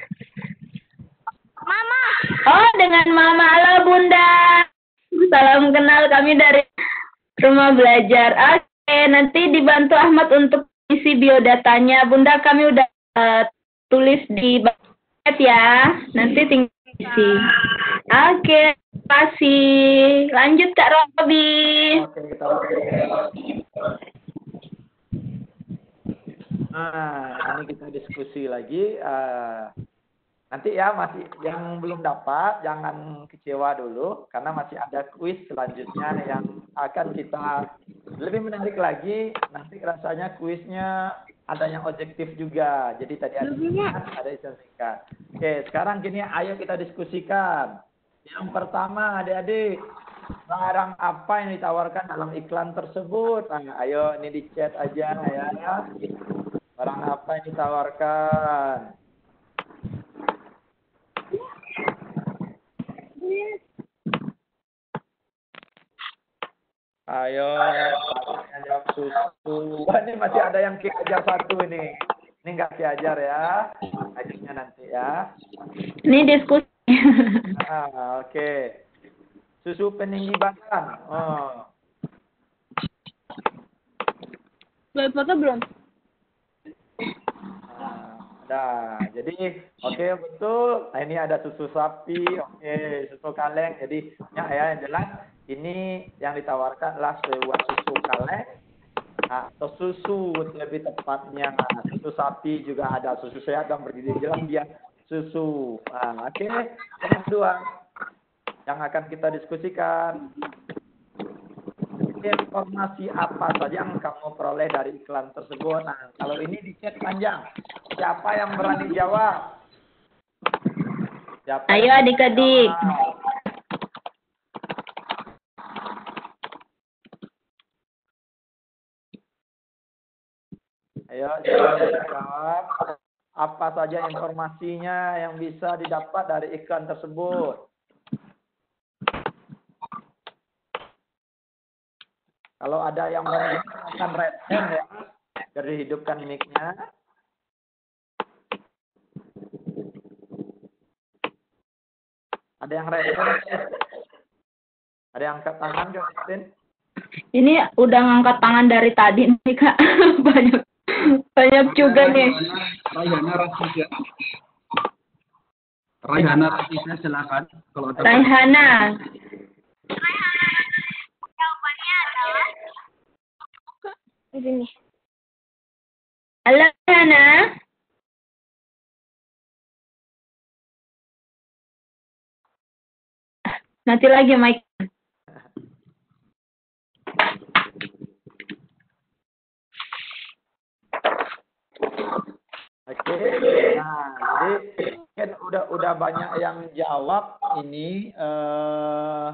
Mama. Oh dengan Mama. Halo Bunda. Salam kenal kami dari rumah belajar. Oke nanti dibantu Ahmad untuk isi biodatanya. Bunda kami udah uh, tulis di chat ya. Nanti tinggal isi. Oke, terima kasih. Lanjut Kak Robi. Oke, kita lanjut. Nah, ini kita diskusi lagi. Uh, nanti ya masih yang belum dapat jangan kecewa dulu karena masih ada kuis selanjutnya yang akan kita lebih menarik lagi. Nanti rasanya kuisnya ada yang objektif juga. Jadi tadi ada singkat, ada yang singkat. Oke, sekarang gini ayo kita diskusikan. Yang pertama adik-adik, barang apa yang ditawarkan dalam iklan tersebut? Nah, ayo ini di chat aja ya. Barang apa yang ditawarkan? Ayo, yang jawab susu. Wah, ini masih ada yang Ki Ajar satu ini. Ini nggak Ki Ajar ya. Ajarnya nanti ya. Ini diskusi. Ah, oke. Okay. Susu peninggi badan. Oh. Belum foto belum? Nah, jadi oke okay, betul. Nah, ini ada susu sapi, oke, okay, susu kaleng. Jadi ya, ya yang jelas ini yang ditawarkan adalah sebuah susu kaleng atau susu lebih tepatnya. Susu sapi juga ada, susu sehat dan bergizi jelas dia susu. Nah, oke. Okay. Yang kedua yang akan kita diskusikan, informasi apa saja yang kamu peroleh dari iklan tersebut. Nah, kalau ini di chat panjang. Siapa yang berani jawab? Siapa Ayo adik-adik. Ayo, jawab. Apa saja informasinya yang bisa didapat dari iklan tersebut? Kalau ada yang berani akan red hand ya, biar dihidupkan mic-nya. Ada yang red hand? Ada yang angkat tangan, Justin? Ini udah ngangkat tangan dari tadi nih Kak. Banyak banyak juga nih. Raihana Rasisya. Raihana Rasisya silakan. Kalau ada. Raihana. Jawabannya adalah ini. Halo Raihana. Nanti lagi mic. Oke, nah jadi kan udah udah banyak yang jawab ini. Eh,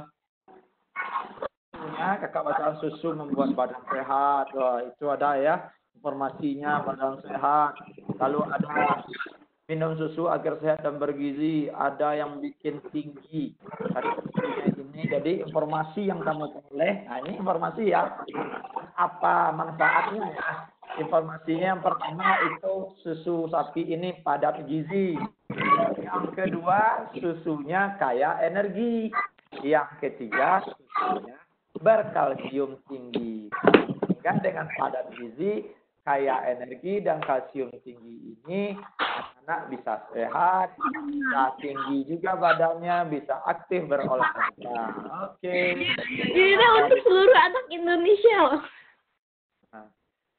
ya, kakak bacaan susu membuat badan sehat. Wah, itu ada ya informasinya badan sehat. Lalu ada minum susu agar sehat dan bergizi. Ada yang bikin tinggi. Ada ini. Jadi informasi yang kamu peroleh. Nah ini informasi ya. Apa manfaatnya ya? Informasinya yang pertama itu susu sapi ini padat gizi. Yang kedua susunya kaya energi. Yang ketiga susunya berkalsium tinggi. Sehingga dengan padat gizi, kaya energi dan kalsium tinggi ini anak bisa sehat, bisa tinggi juga badannya, bisa aktif berolahraga. Oke. Ini untuk seluruh anak Indonesia loh.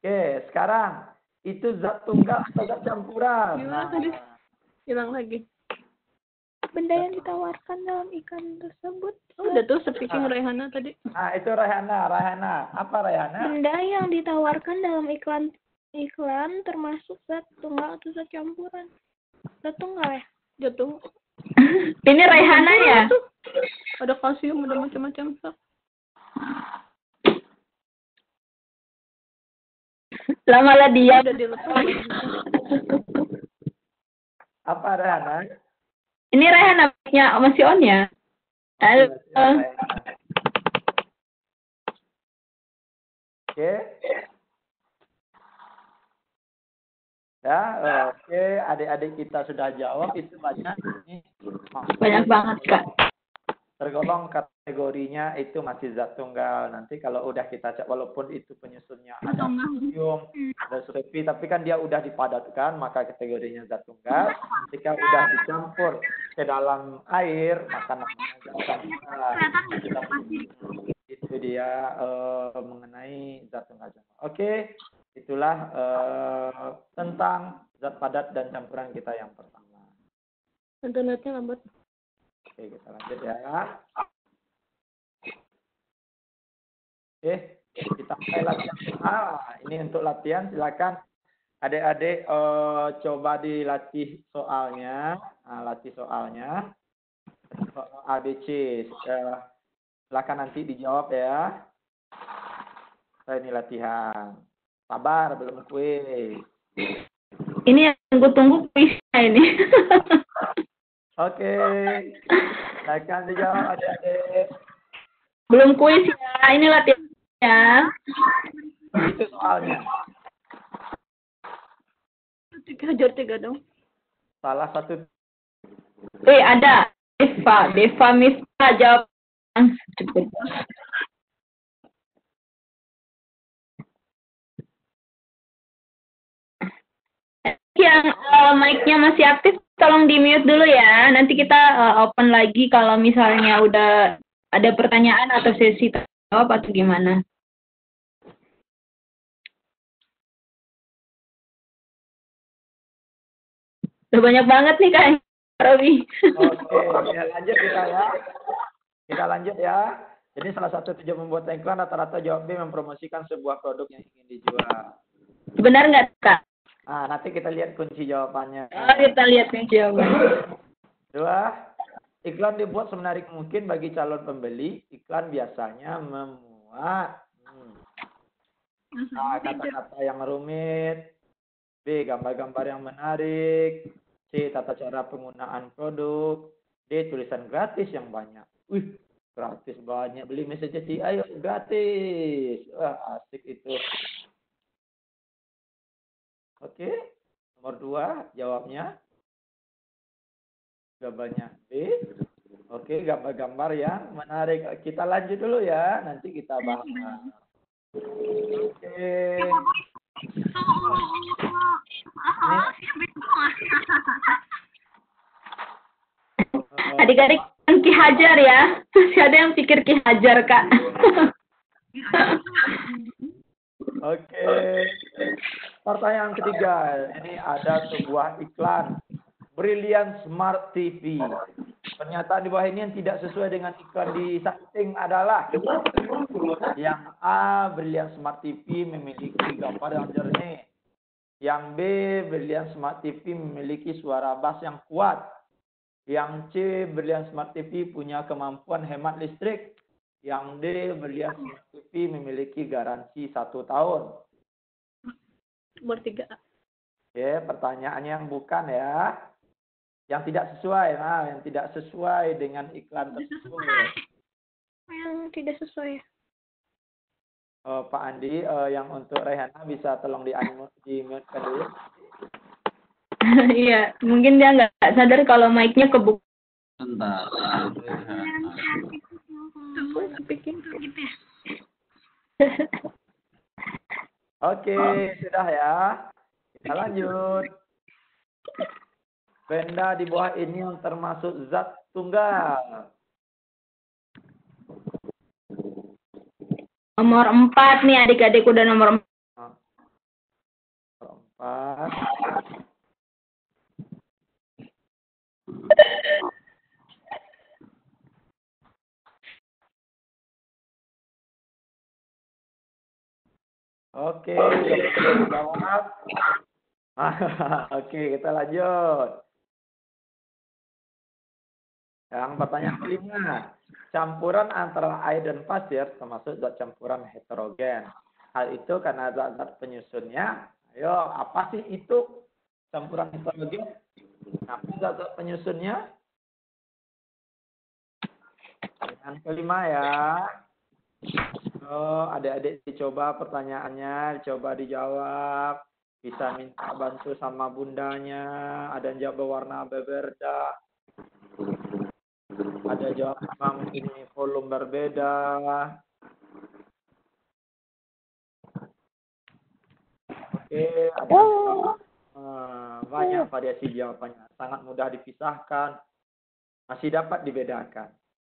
Oke, sekarang itu zat tunggal atau zat campuran? Gimana Nah, tadi? Hilang lagi. Benda yang ditawarkan dalam iklan tersebut. Oh, udah tuh speaking Rehana tadi. nah itu Rayhana, Rayhana. Apa Rayhana? Benda yang ditawarkan dalam iklan iklan termasuk zat tunggal atau zat campuran. Zat tunggal ya? Jatuh. Ini Rehana ya? Ada kalsium, ada macam-macam. Lamalah dia. Udah dilepas. Apa Rayhana? Ini Rehana mic-nya masih on ya? Halo. Oke. Ya, oke. Adik-adik kita sudah jawab itu banyak. Ini Banyak banget, Kak. tergolong kategorinya itu masih zat tunggal. Nanti kalau udah kita cek, walaupun itu penyusunnya ada kalsium, ada sulfit, tapi kan dia udah dipadatkan, maka kategorinya zat tunggal. Jika udah dicampur ke dalam air, maka namanya zat campuran. Itu dia eh, mengenai zat tunggal. Oke, itulah eh, tentang zat padat dan campuran kita yang pertama. Internetnya lambat. Oke, kita lanjut ya. Oke, kita mulai latihan. Ah, ini untuk latihan, silakan adik-adik eh, coba dilatih soalnya. Nah, latih soalnya. A B C. Eh, silakan nanti dijawab ya. Nah, ini latihan. Sabar, belum kuis. Ini yang tunggu-tunggu kuisnya ini. Oke, silakan dijawab adik-adik. Belum kuis ya, ini latihannya. Itu soalnya. Tiga hajar tiga dong. Salah satu. Wih, ada. Deva. Deva Mifta jawab. Cepet. Yang uh, mic-nya masih aktif, tolong di-mute dulu ya. Nanti kita uh, open lagi kalau misalnya udah ada pertanyaan atau sesi jawab atau gimana. Udah banyak banget nih Kak Robi. Oke, ya lanjut kita ya. Kita lanjut ya. Jadi salah satu tujuan membuat iklan rata-rata jawab B, mempromosikan sebuah produk yang ingin dijual. Benar nggak Kak? Nah, nanti kita lihat kunci jawabannya. Oh, kita lihat nih jawaban. Dua, iklan dibuat semenarik mungkin bagi calon pembeli. Iklan biasanya memuat hmm. nah, kata-kata yang rumit. B, gambar-gambar yang menarik. C, tata cara penggunaan produk. D, tulisan gratis yang banyak. Wih, gratis banyak. Beli message C, ayo gratis. Wah, asik itu. Oke, nomor dua jawabnya gambarnya B. Oke, gambar-gambar yang menarik. Kita lanjut dulu ya, nanti kita bahas. Oke. Ini, Adik-adik Ki Hajar ya. Masih ada yang pikir Ki Hajar Kak. Oke. Pertanyaan ketiga, ini ada sebuah iklan Brilliant Smart T V. Pernyataan di bawah ini yang tidak sesuai dengan iklan di samping adalah yang A, Brilliant Smart T V memiliki gambar yang jernih. Yang B, Brilliant Smart T V memiliki suara bass yang kuat. Yang C, Brilliant Smart T V punya kemampuan hemat listrik. Yang D, Brilliant Smart T V memiliki garansi satu tahun. Nomor tiga. Oke, pertanyaannya yang bukan ya. Yang tidak sesuai. Nah, yang tidak sesuai dengan iklan tersebut. Yang tidak sesuai. Uh, Pak Andi, uh, yang untuk Rehana bisa tolong di-mute-kan dulu. Iya, mungkin dia nggak sadar kalau mic-nya kebuka. Bentar. Speaking gitu ya. Oke, sudah ya. Kita lanjut. Benda di bawah ini yang termasuk zat tunggal. Nomor empat nih adik-adik udah nomor empat. Empat. Oke, jawab. Oke, kita lanjut. Yang pertanyaan kelima, campuran antara air dan pasir termasuk zat campuran heterogen. Hal itu karena zat-zat penyusunnya. Ayo, apa sih itu campuran heterogen? Apa zat-zat penyusunnya? Yang kelima ya. Oh, adik-adik dicoba pertanyaannya, dicoba dijawab. Bisa minta bantu sama bundanya. Ada yang jawab berwarna berbeda. Ada jawab memang ini volume berbeda. Oke, ada uh, banyak variasi jawabannya. Sangat mudah dipisahkan. Masih dapat dibedakan.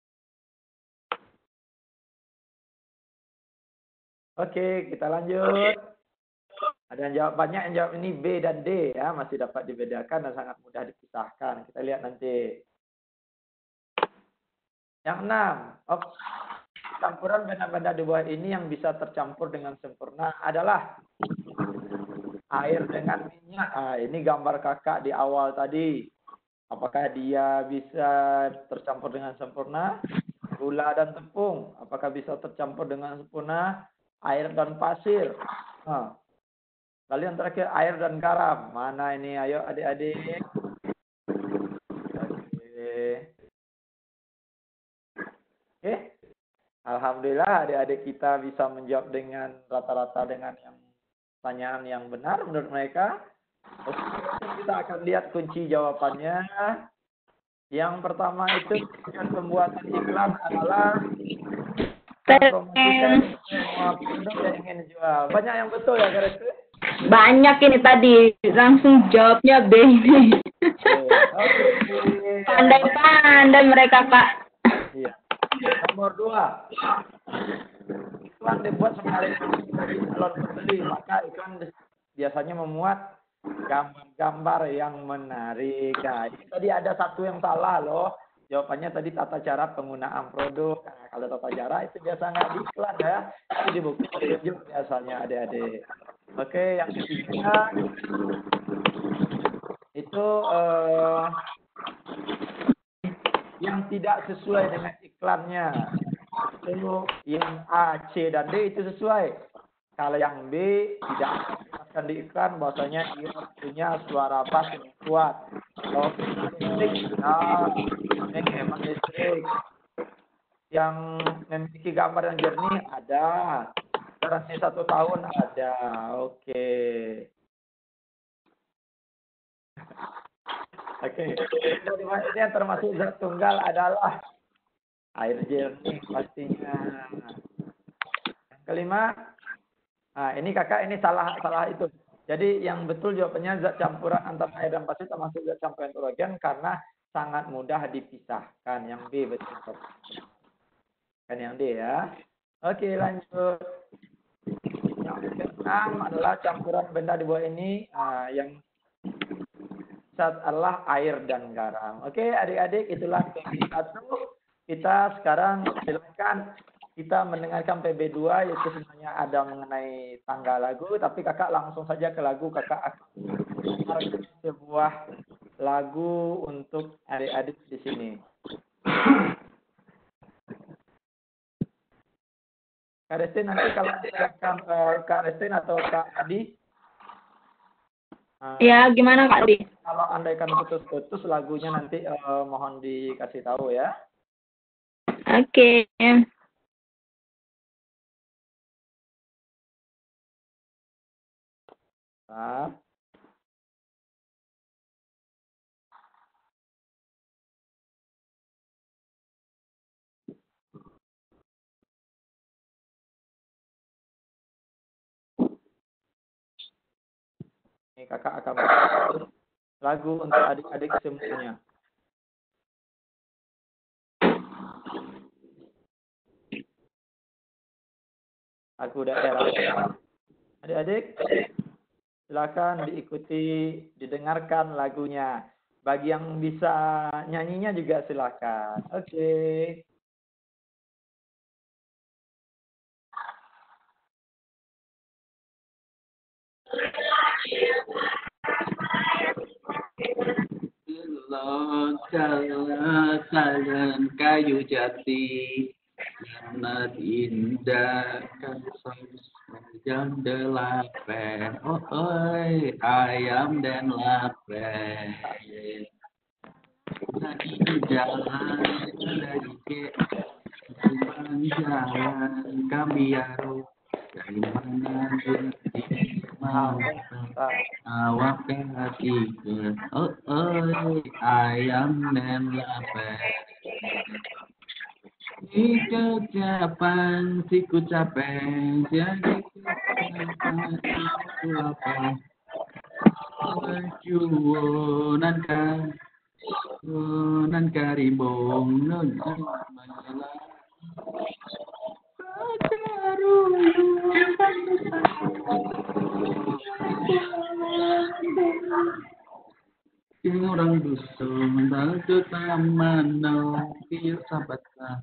Oke, kita lanjut. Ada yang jawab banyak, yang jawab ini B dan D ya, masih dapat dibedakan dan sangat mudah dipisahkan. Kita lihat nanti. Yang enam, oh, campuran benda-benda di bawah ini yang bisa tercampur dengan sempurna adalah air dengan minyak. Ah, ini gambar kakak di awal tadi. Apakah dia bisa tercampur dengan sempurna? Gula dan tepung. Apakah bisa tercampur dengan sempurna? Air dan pasir. Nah. Lalu yang terakhir air dan garam. Mana ini? Ayo adik-adik. Oke. Oke. Alhamdulillah adik-adik kita bisa menjawab dengan rata-rata dengan yang pertanyaan yang benar menurut mereka. Oke, kita akan lihat kunci jawabannya. Yang pertama itu tujuan pembuatan iklan adalah mempromosikan semua produk yang ingin dijual. Banyak yang betul ya, guys. Banyak ini tadi. Langsung jawabnya B ini. Pandai-pandai mereka, Kak. Iya. Nomor dua. Iklan dibuat sekaligus bagi calon pembeli. Maka iklan biasanya memuat gambar-gambar yang menarik. Nah, ini tadi ada satu yang salah loh. Jawabannya tadi tata cara penggunaan produk. Nah, kalau tata cara itu biasa nggak di iklan ya. Itu di buku petunjuk biasanya adik-adik. Oke, yang ketiga itu eh, yang tidak sesuai dengan iklannya. Itu yang A, C, dan D itu sesuai. Kalau yang B tidak akan di iklan, bahwasanya ia punya suara bass yang kuat. Kalau listrik, nah, ini hemat listrik. Yang memiliki gambar yang jernih ada. Garansi satu tahun ada. Oke. Oke. Ini yang termasuk zat tunggal adalah air jernih pastinya. Yang kelima. Nah, ini kakak ini salah salah itu. Jadi yang betul jawabannya zat campuran antara air dan pasir termasuk zat campuran heterogen karena sangat mudah dipisahkan. Yang B betul. Kan yang D ya. Oke, lanjut. Yang keenam adalah campuran benda di bawah ini uh, yang saat adalah air dan garam. Oke, adik-adik, itulah P B satu. Kita sekarang silakan kita mendengarkan P B dua, yaitu sebenarnya ada mengenai tangga lagu, tapi kakak langsung saja ke lagu. Kakak akan mendengarkan sebuah lagu untuk adik-adik di sini. Kak Restin nanti kalau mendengarkan uh, Kak Restin atau Kak Adi. Uh, Ya, gimana Kak Adi? Kalau andaikan putus-putus lagunya nanti uh, mohon dikasih tahu ya. Oke. Nah. Ini kakak akan lagu untuk adik-adik semuanya. Lagu daerah. Adik-adik. silakan diikuti, didengarkan lagunya. Bagi yang bisa nyanyinya juga silakan. Oke. Kalian kayu jati, sangat indah kan jam delapan. Oh, oi, ayam dan lapen. Tadi jalan dari ke jalan Kambiaro, dari mana berhenti mau awak hatiku. Oh, oi, ayam dan lapen. Ika capan, siku capek, jadi capan, siku lapar. Juo nan ka, nan karibong, nan masalah. Orang dusun, batu taman, no, dia sahabatnya.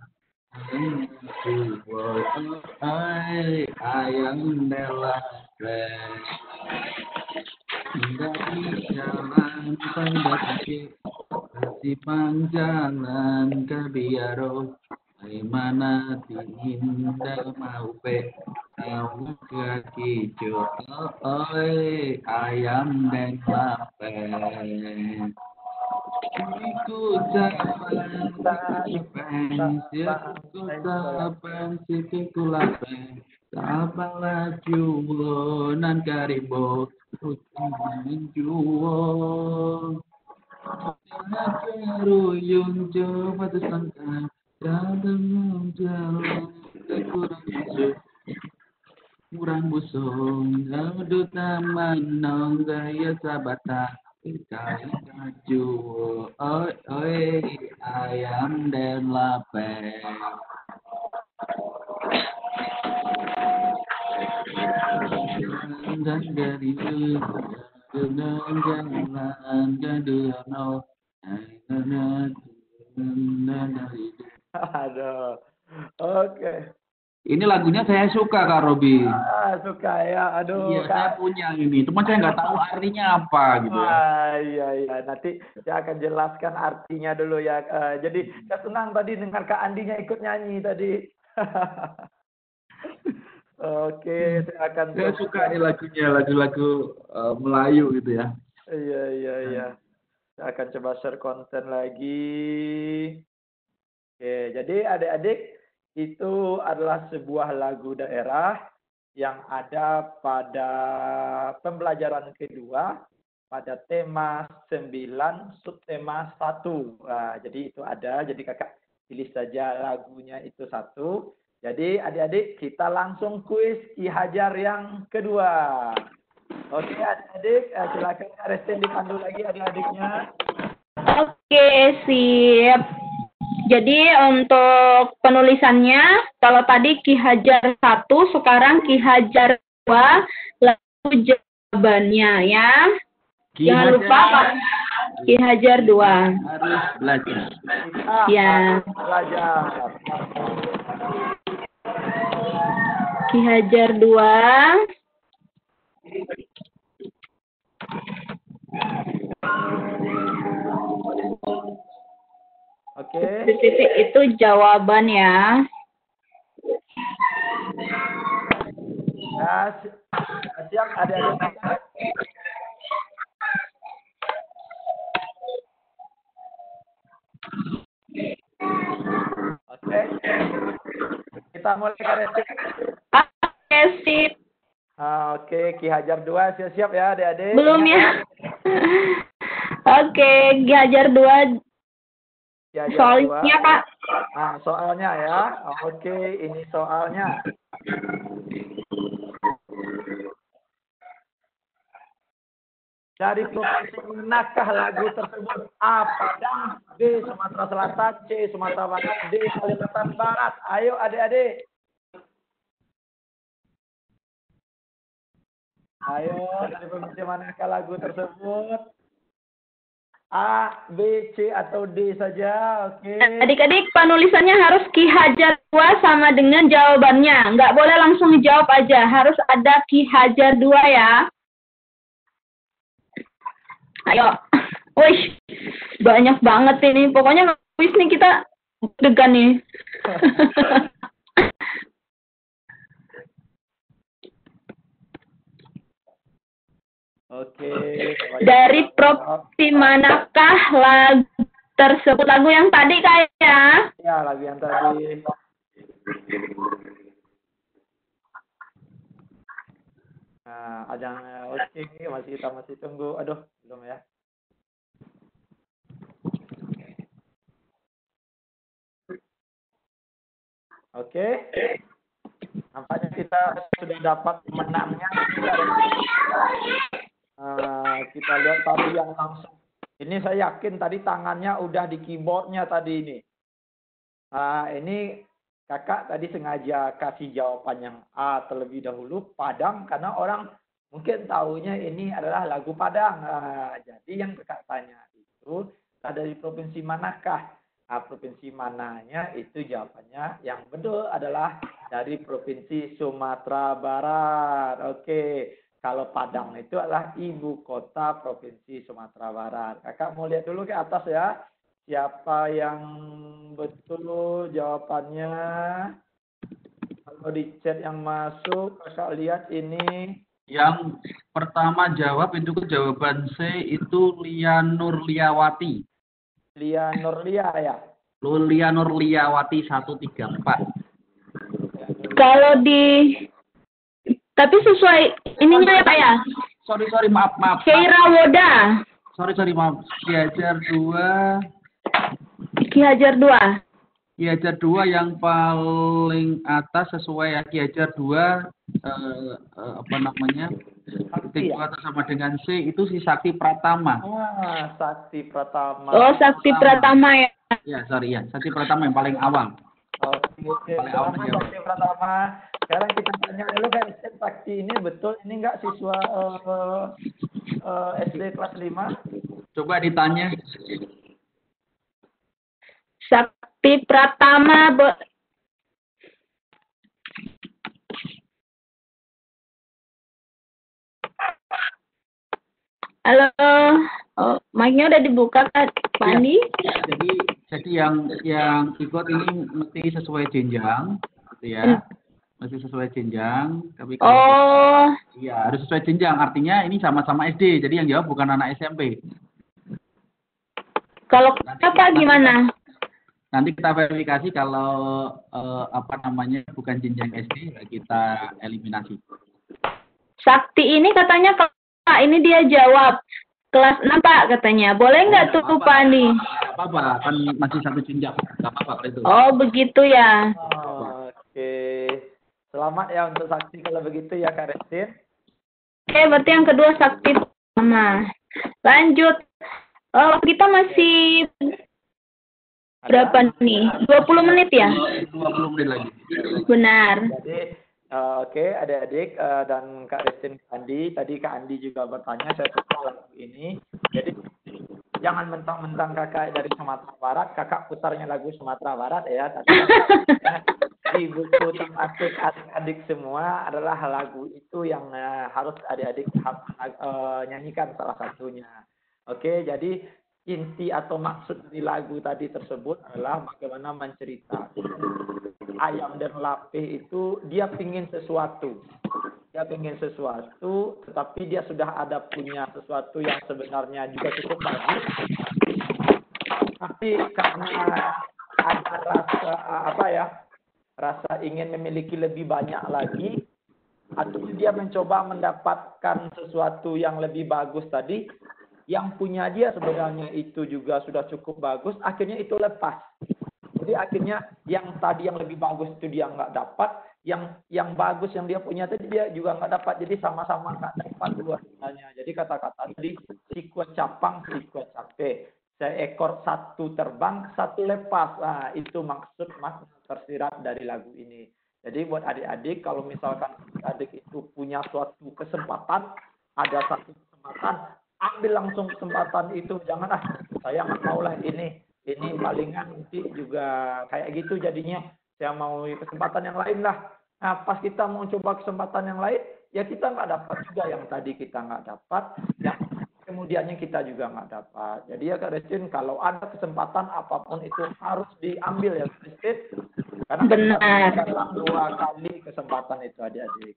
Ay, ayam delapan. Dari jalan pada kaki, si pangjalan ke biaro. Ay mana tinda mau pe, mau kaki cukup. Ay, ayam delapan. Ikut jalan, ikut jalan, ikut jalan, Sabang laju nan karibo, utang juo. Keruyung coba tersangka, dalam jalan kurang busuk, kurang busuk. Lalu taman nong gaya sabata. Kaju, oi oi, ayam dan lapen. Dan dari itu, dengan jalan gaduano, Aduh. Oke. Ini lagunya saya suka Kak Robi. Ah, suka ya. Aduh, Iya, Kak. saya punya ini. Cuma saya nggak tahu artinya apa gitu ya. Ah, iya, iya. Nanti saya akan jelaskan artinya dulu ya. Uh, jadi, saya senang tadi dengar Kak Andinya ikut nyanyi tadi. Oke, saya akan... Saya suka ini lagunya, lagu-lagu uh, Melayu gitu ya. Iya, iya, iya. Saya akan coba share konten lagi. Oke, jadi adik-adik, itu adalah sebuah lagu daerah yang ada pada pembelajaran kedua pada tema sembilan subtema satu. Nah, jadi itu ada, jadi kakak pilih saja lagunya itu satu. Jadi adik-adik kita langsung kuis Ki Hajar yang kedua. Oke adik-adik, silakan Kak Resten dipandu lagi adik-adiknya. Oke, sip. Jadi untuk penulisannya, kalau tadi Ki Hajar satu, sekarang Ki Hajar dua, lalu jawabannya ya. Ki Jangan Hajar, lupa Pak, Ki Hajar dua. harus belajar. Kita Ya. harus belajar. Ki Hajar dua. Oke. Titik itu jawaban ya. Nah, si- siap adik-adik. Oke. Kita mulai Kak Resten. Oke, sip. Ah, Oke, Ki Hajar dua siap-siap ya adik-adik. Belum ya. Oke, Ki Hajar dua. Ki Hajar Soalnya dua. Pak. Nah, soalnya ya. Oke, ini soalnya. Dari provinsi manakah lagu tersebut? A. Padang, B. Sumatera Selatan, C. Sumatera Barat, D. Kalimantan Barat. Ayo adik-adik. Ayo, dari provinsi manakah lagu tersebut? A, B, C, atau D saja, oke. Adik-adik, penulisannya harus Ki Hajar dua sama dengan jawabannya. Nggak boleh langsung dijawab aja. Harus ada Ki Hajar dua ya. Ayo. Wih, banyak banget ini. Pokoknya kuis nih kita degan nih. Oke. Dari provinsi manakah lagu tersebut? Lagu yang tadi kayaknya. Ya, lagu yang tadi. Nah, ada oke, masih kita masih tunggu. Aduh, belum ya. Oke. Nampaknya kita sudah dapat menangnya. Uh, kita lihat tadi yang langsung. Ini saya yakin tadi tangannya udah di keyboardnya tadi ini. Uh, ini kakak tadi sengaja kasih jawaban yang A terlebih dahulu, Padang, karena orang mungkin tahunya ini adalah lagu Padang. Uh, jadi yang kakak tanya itu dari provinsi manakah? Nah, provinsi mananya itu jawabannya yang betul adalah dari provinsi Sumatera Barat. Oke, kalau Padang itu adalah ibu kota provinsi Sumatera Barat. Kakak mau lihat dulu ke atas ya. Siapa yang betul jawabannya? Kalau di chat yang masuk, kakak lihat ini. Yang pertama jawab itu ke jawaban C itu Lia Nurliawati. Lia Nurlia ya? Lia Nurliawati seratus tiga puluh empat. Kalau di... Tapi sesuai ininya ya Pak ya? Sorry, sorry, maaf, maaf. Keira Woda. Sorry, sorry, maaf. Ki Hajar dua. Ki Hajar dua. Ki Hajar dua yang paling atas sesuai ya. Ki Hajar dua, eh, eh, apa namanya? Titik dua atas sama dengan C itu si Sakti Pratama. Ah, Sakti Pratama. Oh, Sakti Pratama ya. Ya, sorry ya. Sakti Pratama yang paling awal. Oke, selamat Sakti Pratama. Sekarang kita tanya dulu kan, Sakti ini betul ini enggak siswa uh, uh, S D kelas lima? Coba ditanya. Sakti Pratama, Bo. Halo, oh, mic-nya udah dibuka kan, Pak Andi? Ya, jadi jadi yang yang ikut ini mesti sesuai jenjang, gitu ya. Hmm. Mesti sesuai jenjang. Tapi kalau oh, iya harus sesuai jenjang. Artinya ini sama-sama S D. Jadi yang jawab bukan anak S M P. Kalau apa gimana? Nanti kita verifikasi kalau eh, apa namanya bukan jenjang S D kita eliminasi. Sakti ini katanya Pak, ini dia jawab kelas enam Pak katanya. Boleh nggak tuh Pak Andi? Nggak apa-apa, kan masih satu jenjang. Nggak apa-apa itu. Oh begitu ya. Oh, oke. Selamat ya untuk Sakti kalau begitu ya Kak Restin. Oke, berarti yang kedua Sakti sama. Lanjut. Oh, kita masih berapa nih? dua puluh menit ya? dua puluh menit lagi. Benar. Jadi Uh, Oke, okay, adik-adik uh, dan Kak Restin, Kak Andi. Tadi Kak Andi juga bertanya, saya suka lagu ini. Jadi jangan mentang-mentang kakak dari Sumatera Barat, kakak putarnya lagu Sumatera Barat ya. Tapi di buku tematik adik-adik semua adalah lagu itu yang uh, harus adik-adik uh, nyanyikan salah satunya. Oke, okay, jadi inti atau maksud dari lagu tadi tersebut adalah bagaimana menceritakan ayam dan lapih itu dia pingin sesuatu. Dia pingin sesuatu, tetapi dia sudah ada punya sesuatu yang sebenarnya juga cukup bagus. Tapi karena ada rasa apa ya, rasa ingin memiliki lebih banyak lagi, atau dia mencoba mendapatkan sesuatu yang lebih bagus tadi, yang punya dia sebenarnya itu juga sudah cukup bagus, akhirnya itu lepas. Jadi akhirnya yang tadi yang lebih bagus itu dia nggak dapat, yang yang bagus yang dia punya tadi dia juga nggak dapat, jadi sama-sama nggak dapat dua-duanya. Jadi kata-kata tadi sikut capang, sikut capek, seekor satu terbang, satu lepas. Nah, itu maksud makna tersirat dari lagu ini. Jadi buat adik-adik, kalau misalkan adik itu punya suatu kesempatan, ada satu kesempatan, ambil langsung kesempatan itu. Jangan ah, saya nggak mau lah ini, ini palingan nanti juga kayak gitu jadinya. Saya mau kesempatan yang lain lah. Nah, pas kita mau coba kesempatan yang lain, ya kita nggak dapat juga yang tadi kita nggak dapat, yang kemudiannya kita juga nggak dapat. Jadi ya Kak Restin, kalau ada kesempatan apapun itu harus diambil ya Kak Restin. Karena Benar. dalam dua kali kesempatan itu adik-adik.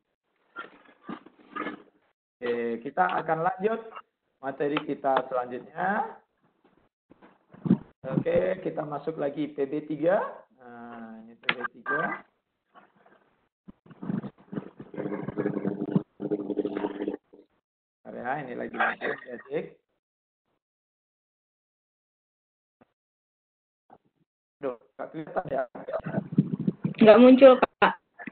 Oke, kita akan lanjut materi kita selanjutnya. Oke, kita masuk lagi P B tiga. Nah, ini P B tiga. Ya, ini lagi lagi adik. Duh, nggak kelihatan ya. Nggak muncul, Kak.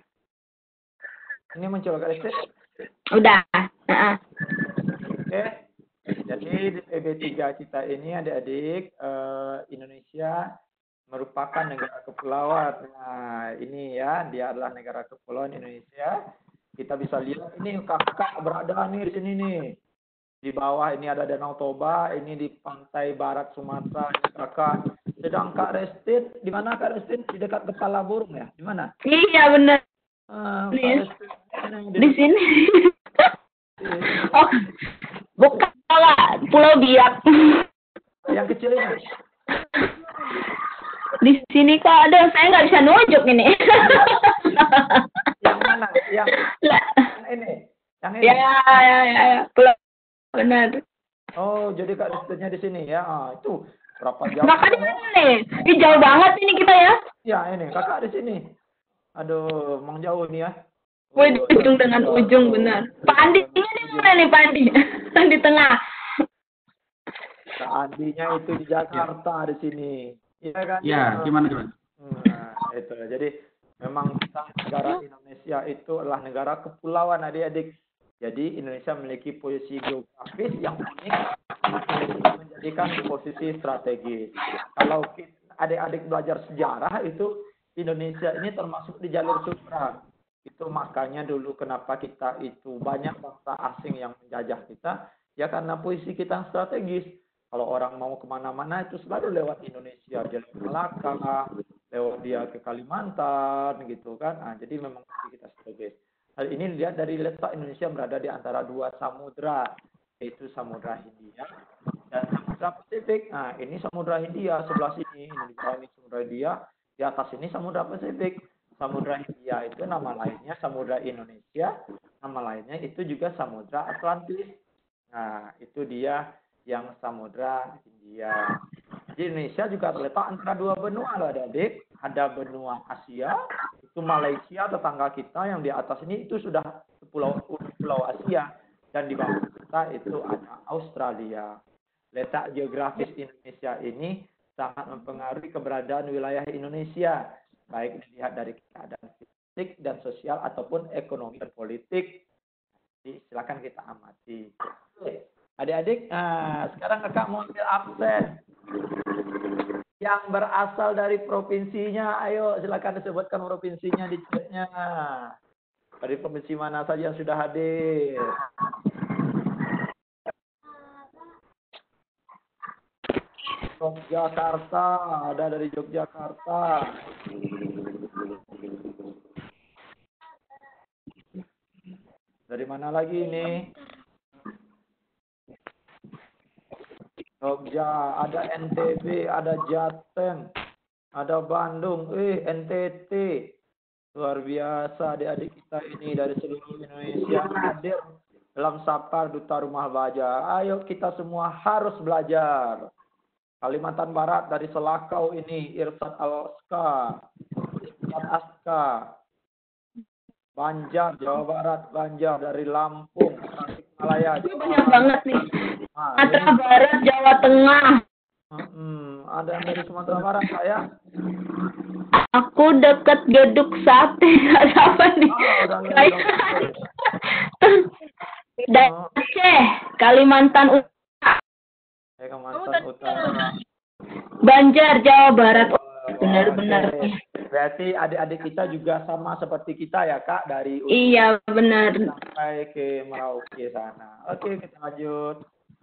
Ini muncul Kak Desti? Udah. Nah. Oke. Jadi di P B tiga kita ini adik-adik, eh, Indonesia merupakan negara kepulauan. Nah, ini ya, dia adalah negara kepulauan Indonesia. Kita bisa lihat ini kakak berada nih di sini nih. Di bawah ini ada Danau Toba, ini di pantai barat Sumatera, ini kakak. Sedang Kak Restin, di mana Kak Restin? Di dekat kepala burung ya? Di mana? Iya, benar. Ah, Di, Kak Restin, di, di sini. Oh, bukan lah, Pulau Biak. yang kecil ini. Di sini Kak, ada saya nggak bisa nunjuk ini. Yang mana? Yang, Lah. yang ini. Yang ini. Ya, ya, ya, ya. Pulau benar. Oh, jadi Kak Restinnya di sini ya. Ah, itu berapa jam? Kakak di mana nih? Ih, jauh banget ini kita ya. Ya, ini kakak di sini. Aduh, emang jauh nih ya. Wih, ujung dengan ujung benar. Pak Andi ini di mana nih Pak Andi? Di tengah. Kak Andinya itu di Jakarta di sini. Iya kan? Ya, gimana gimana? Nah, itu. Jadi memang kita negara Indonesia itu adalah negara kepulauan adik-adik. Jadi Indonesia memiliki posisi geografis yang unik, menjadikan posisi strategis. Kalau adik-adik belajar sejarah itu Indonesia ini termasuk di jalur sutra. Itu makanya dulu kenapa kita itu banyak bangsa asing yang menjajah kita, ya karena posisi kita yang strategis. Kalau orang mau kemana-mana itu selalu lewat Indonesia, dia lewat Melaka, lewat dia ke Kalimantan gitu kan. Nah, jadi memang posisi kita strategis. Hal ini dilihat dari letak Indonesia berada di antara dua samudra, yaitu Samudra Hindia dan Samudra Pasifik. Nah, ini Samudra Hindia sebelah sini, ini di bawah ini Samudra Hindia, di atas ini Samudra Pasifik. Samudra Hindia itu nama lainnya Samudra Indonesia, nama lainnya itu juga Samudra Atlantis. Nah, itu dia yang Samudra Hindia. Di Indonesia juga terletak antara dua benua loh adik. Ada benua Asia, itu Malaysia tetangga kita yang di atas ini itu sudah pulau pulau Asia, dan di bawah kita itu ada Australia. Letak geografis Indonesia ini sangat mempengaruhi keberadaan wilayah Indonesia, baik dilihat dari keadaan fisik dan sosial ataupun ekonomi dan politik. Jadi silakan kita amati. Adik-adik, nah, sekarang kakak mau ambil absen. Yang berasal dari provinsinya, ayo silakan disebutkan provinsinya di chatnya. Dari provinsi mana saja yang sudah hadir? Yogyakarta, ada dari Yogyakarta. Dari mana lagi ini? Jogja, ada N T B, ada Jateng, ada Bandung, eh N T T. Luar biasa adik-adik kita ini dari seluruh Indonesia hadir dalam Sapar Duta Rumah Baja. Ayo kita semua harus belajar. Kalimantan Barat dari Selakau ini, Irsad Al-Aska, Irsad Aska. Banjar, Jawa Barat, Banjar dari Lampung, Tasikmalaya. Banyak banget nih. Nah, Sumatera Barat, Jawa Tengah. Hmm, ada yang dari Sumatera Barat, saya. Aku dekat Geduk Sate, nggak apa nih. Oh, udah Kayak dan Aceh, Kalimantan Utara, Eh, Kalimantan Utara. Banjar, Jawa Barat. Benar-benar. Oke. Berarti adik-adik kita juga sama seperti kita ya Kak, dari Utuh Iya, benar. sampai ke Merauke sana. Oke, kita lanjut.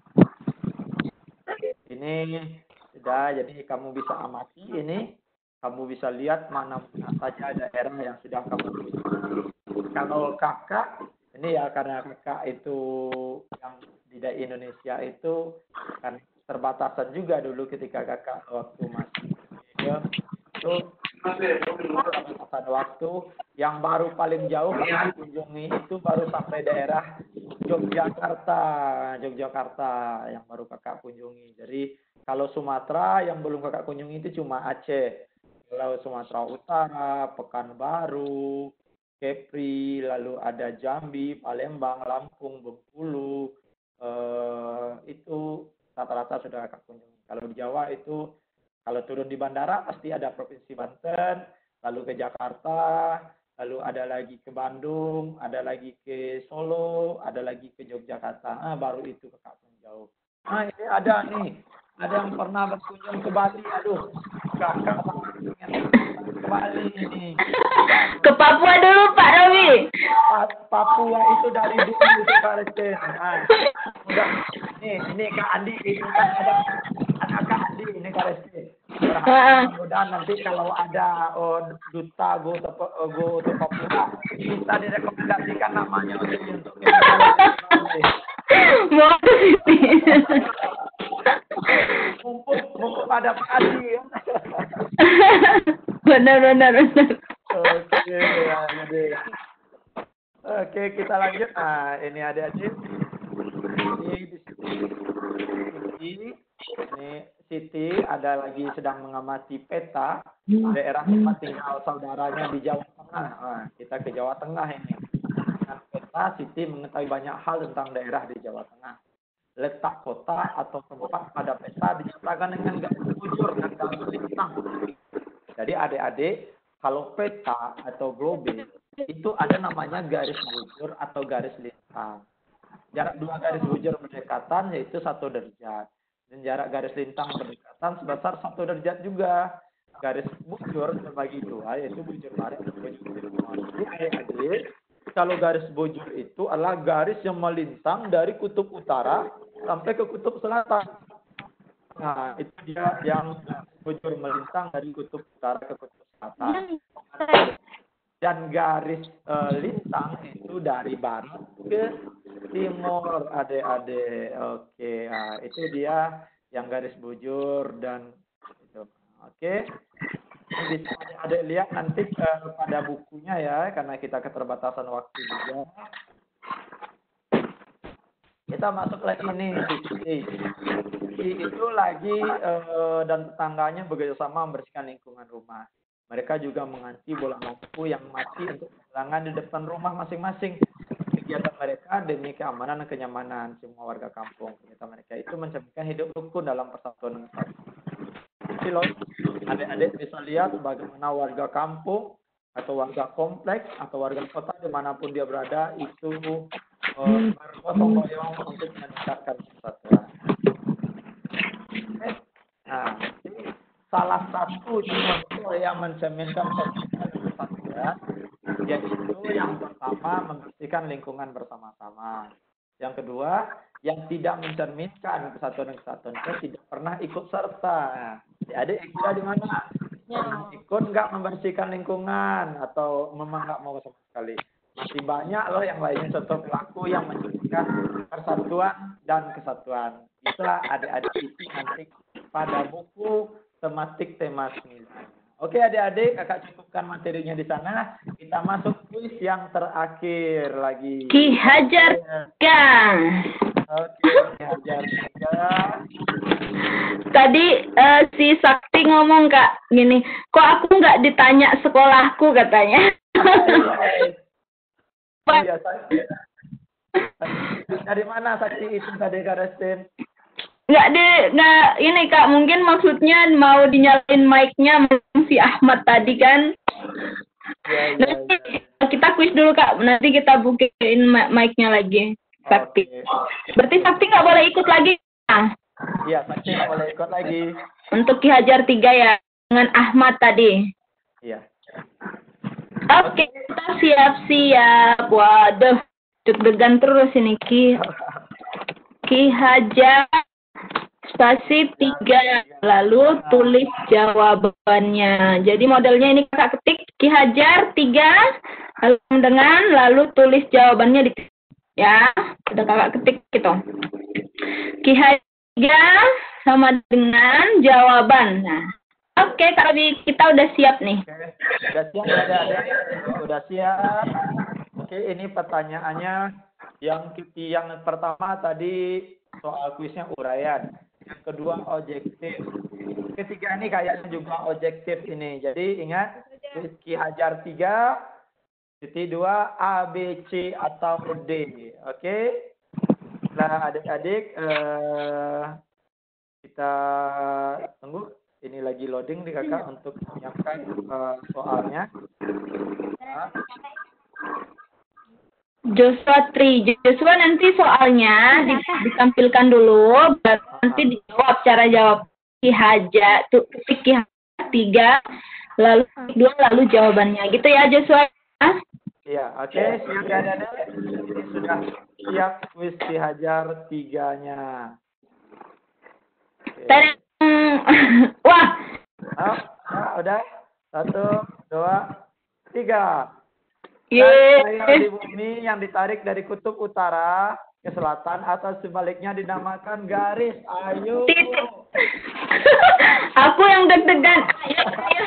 Ini sudah, jadi kamu bisa amati ini. Kamu bisa lihat mana saja daerah yang sudah kamu kunjungi. Kalau kakak, ini ya karena kakak itu yang di daerah Indonesia itu kan terbatasan juga dulu ketika kakak waktu masih kecil. Itu terbatasan waktu yang baru paling jauh kakak kunjungi itu baru sampai daerah Yogyakarta, Yogyakarta yang baru kakak kunjungi. Jadi kalau Sumatera yang belum kakak kunjungi itu cuma Aceh. Kalau Sumatera Utara, Pekanbaru, Kepri, lalu ada Jambi, Palembang, Lampung, Bengkulu, eh, itu rata-rata sudah kakak kunjungi. Kalau di Jawa itu, kalau turun di bandara pasti ada Provinsi Banten, lalu ke Jakarta, lalu ada lagi ke Bandung, ada lagi ke Solo, ada lagi ke Yogyakarta. Ah, baru itu kakak pun jauh. Nah ini ada nih, ada yang pernah berkunjung ke Bali. Aduh, kakak sangat ingin ke Bali ini. Ke Papua dulu Pak Robi. Pa- Papua itu dari dulu itu Kak Resten. Ah, udah, nih, ini Kak Andi, ini kan ada anak Kak Andi, ini Kak Resten. Berharap mudah nanti kalau ada oh, duta go to, go to Papua, bisa direkomendasikan namanya untuk untuk Mau ke sini. mumpung mumpung ada Pak Andi. Ya. Benar, benar, benar. Oke, adik. Oke, kita lanjut. Nah, ini adik-adik. Ini di Siti. Ini Siti ada lagi sedang mengamati peta daerah tempat tinggal saudaranya di Jawa Tengah. Nah, kita ke Jawa Tengah ini. Dengan peta, Siti mengetahui banyak hal tentang daerah di Jawa Tengah. Letak kota atau tempat pada peta dinyatakan dengan garis bujur dan garis lintang. Jadi adik-adik, kalau peta atau globe itu ada namanya garis bujur atau garis lintang. Jarak dua garis bujur berdekatan yaitu satu derajat. Dan jarak garis lintang berdekatan sebesar satu derajat juga. Garis bujur terbagi dua yaitu bujur barat dan bujur timur. Jadi adik-adik, kalau garis bujur itu adalah garis yang melintang dari kutub utara sampai ke kutub selatan. Nah, itu dia yang bujur melintang dari kutub utara ke kutub selatan. Dan garis e, lintang itu dari barat ke timur, adik-adik. Oke, nah, itu dia yang garis bujur dan itu. Oke. Ini bisa adik-adik lihat nanti e, pada bukunya ya, karena kita keterbatasan waktu juga. Kita masuk lagi ini, Siti. Siti itu lagi eh, dan tetangganya bekerjasama membersihkan lingkungan rumah. Mereka juga menganti bola lampu yang mati untuk penerangan di depan rumah masing-masing. Kegiatan mereka demi keamanan dan kenyamanan semua warga kampung. Kegiatan mereka itu mencerminkan hidup rukun dalam persatuan dan kesatuan. Jadi loh, adik-adik bisa lihat bagaimana warga kampung atau warga kompleks atau warga kota dimanapun dia berada itu uh, bergotong royong untuk meningkatkan persatuan. Okay. Nah, ini salah satu contoh yang mencerminkan persatuan yaitu yang pertama membersihkan lingkungan bersama-sama. Yang kedua, yang tidak mencerminkan persatuan dan kesatuan itu tidak pernah ikut serta. Nah, adik kira di mana? Ya. Ikut nggak membersihkan lingkungan atau memang nggak mau sama sekali. Masih banyak loh yang lainnya contoh pelaku yang mencerminkan persatuan dan kesatuan. Itulah adik-adik itu nanti pada buku tematik tema sembilan. Oke adik-adik, kakak cukupkan materinya di sana. Kita masuk kuis yang terakhir lagi. Ki Hajar Kang. Oke, Ki Hajar Kang. Tadi uh, si Sakti ngomong Kak, gini, kok aku nggak ditanya sekolahku katanya. Iya, Sakti. Dari mana Sakti itu tadi Kak Restin? Nggak di, nggak ini Kak, mungkin maksudnya mau dinyalain mic-nya si Ahmad tadi kan. Ya, ya, Nanti ya. kita kuis dulu Kak, nanti kita bukain mic-nya lagi. Sakti. Oke. Berarti Sakti nggak boleh ikut lagi. Nah. Iya, Sakti nggak boleh ikut lagi. Untuk Ki Hajar tiga ya, dengan Ahmad tadi. Iya. Oke, kita siap-siap. Waduh, deg-degan terus ini Ki. Ki Hajar spasi tiga, lalu tulis jawabannya. Jadi modelnya ini kakak ketik Ki Hajar tiga, lalu dengan lalu tulis jawabannya di ya, udah kakak ketik gitu. Ki Hajar tiga sama dengan jawaban. Nah, oke Kak Robi, kita udah siap nih. Oke, udah siap adik-adik? Udah siap. Oke, ini pertanyaannya yang yang pertama tadi soal kuisnya uraian. Yang kedua objektif. Ketiga ini kayaknya juga objektif ini. Jadi ingat Ki Hajar tiga, titik dua A, B, C atau D. Oke. Nah adik-adik eh, kita tunggu. Ini lagi loading di kakak untuk menyiapkan uh, soalnya. Nah. Joshua tiga. Joshua nanti soalnya ditampilkan dulu, baru nanti dijawab cara jawab Ki Hajar, tuh ketik Ki Hajar tiga, lalu dua lalu jawabannya. Gitu ya Joshua? Iya, oke, okay. Siap ya adik-adik. Ini sudah siap kuis Ki Hajar tiganya. Okay. Wah. Nah, nah, udah. Satu, dua, tiga. Sayur di bumi yang ditarik dari kutub utara ke selatan atau sebaliknya dinamakan garis. Ayo. Aku yang deg-degan. Ayo, ayo.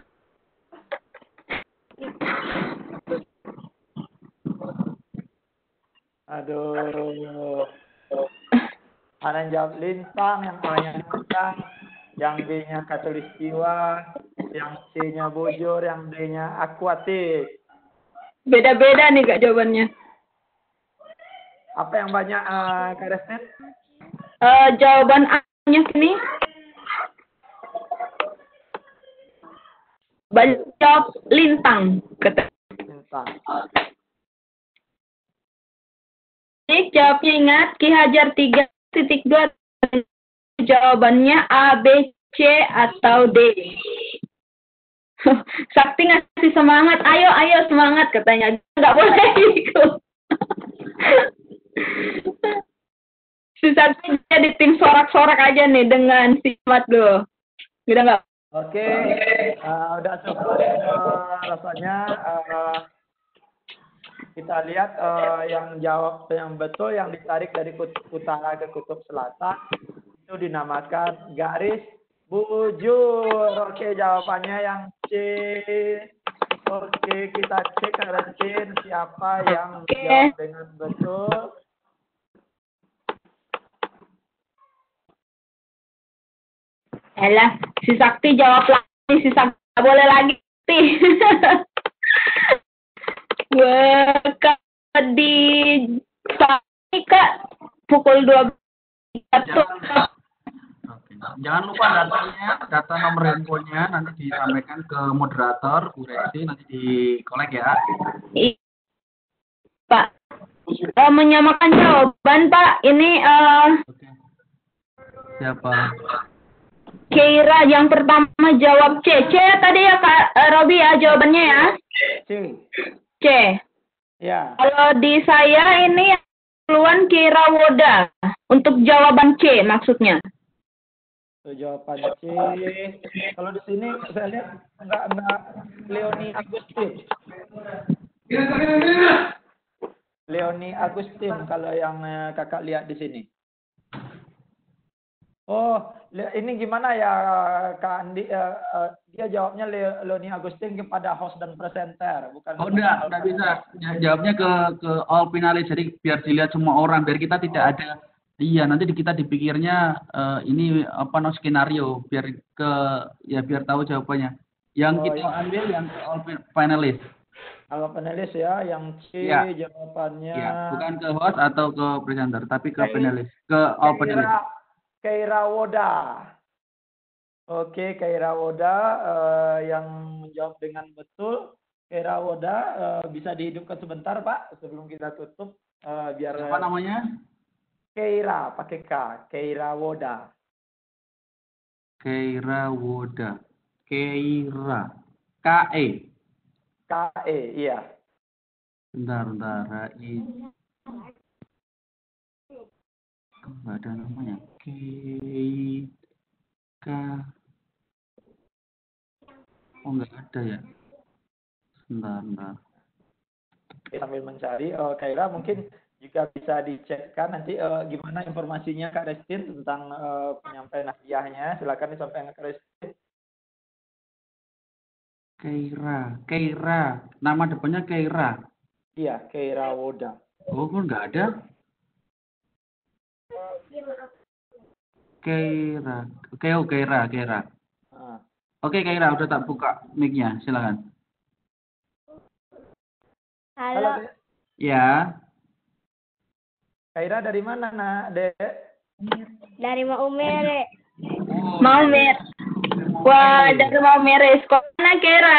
Aduh. Ada yang jawab lintang, yang A-nya lintang, yang B-nya katulistiwa, yang C-nya bujur, yang D-nya akuatik. Beda-beda nih Kak jawabannya. Apa yang banyak uh, Kak Resnet? Uh, jawaban A-nya sini. Banyak jawab lintang. Kata. Lintang. Ini jawabnya ingat Ki Hajar tiga titik dua, jawabannya A, B, C atau D. Sakti ngasih semangat, ayo ayo semangat katanya, nggak boleh ikut. Si Sakti jadi tim sorak-sorak aja nih dengan si Mat do. Udah nggak? Oke, uh, udah cukup uh, rasanya. Uh, kita lihat uh, yang jawab yang betul yang ditarik dari kutub utara ke kutub selatan itu dinamakan garis bujur. Oke, jawabannya yang C. Oke, kita cek Restin siapa yang jawab dengan betul. Elah, si Sakti jawab lagi, si Sakti nggak boleh lagi. Wah, di Sakti Kak pukul dua belas. Jangan, jangan lupa datanya, data nomor handphonenya nanti disampaikan ke moderator Bu Resi, nanti di kolek ya. Pak, uh, menyamakan jawaban Pak. Ini uh, Oke. Siapa? Keira yang pertama jawab C. C tadi ya Kak uh, Robi ya jawabannya ya. C. C. Ya. Kalau di saya ini keluhan Keira Woda untuk jawaban C maksudnya. Itu jawaban C. Kalau di sini saya lihat enggak enggak Leoni Agustin. Leoni Agustin kalau yang eh, kakak lihat di sini. Oh, ini gimana ya Kak Andi? Uh, uh, dia jawabnya Le Leoni Agustin kepada host dan presenter, bukan? Oh enggak, enggak bisa. Jawabnya ke ke all finalis, jadi biar dilihat semua orang, biar kita tidak ada. Iya, nanti kita dipikirnya uh, ini apa no skenario, biar ke ya biar tahu jawabannya. Yang Oh, kita iya. ambil yang ke all finalis. Kalau panelis ya, yang C Ya. jawabannya. Iya, bukan ke host atau ke presenter, tapi ke Kei- finalis, ke all finalis. Keira, Keira Woda. Oke, Keira Woda eh, yang menjawab dengan betul. Keira Woda eh, bisa dihidupkan sebentar Pak sebelum kita tutup eh, biar Apa namanya? Keira pakai K, Keira Woda. Keira Woda. Keira. K E. K E, iya. Bentar, bentar. H I. Enggak ada namanya. K K. Oh, enggak ada ya. Bentar, bentar. Sambil mencari, uh, Kaira mungkin juga bisa dicekkan nanti uh, gimana informasinya Kak Restin tentang uh, penyampaian hadiahnya. Silakan disampaikan Kak Restin. Keira, Keira. Nama depannya Keira. Iya, Kaira Woda. Oh, kok enggak ada? Keira. Oke, oh, Keira, Keira. Ah. Oke, Keira, udah tak buka mic-nya. Silakan. Halo, Halo, Dek. Ya. Kaira dari mana, Nak, Dek? dari Mau Umere. Oh, Mau mer. Wah, dari mau mere sekolah mana Kera?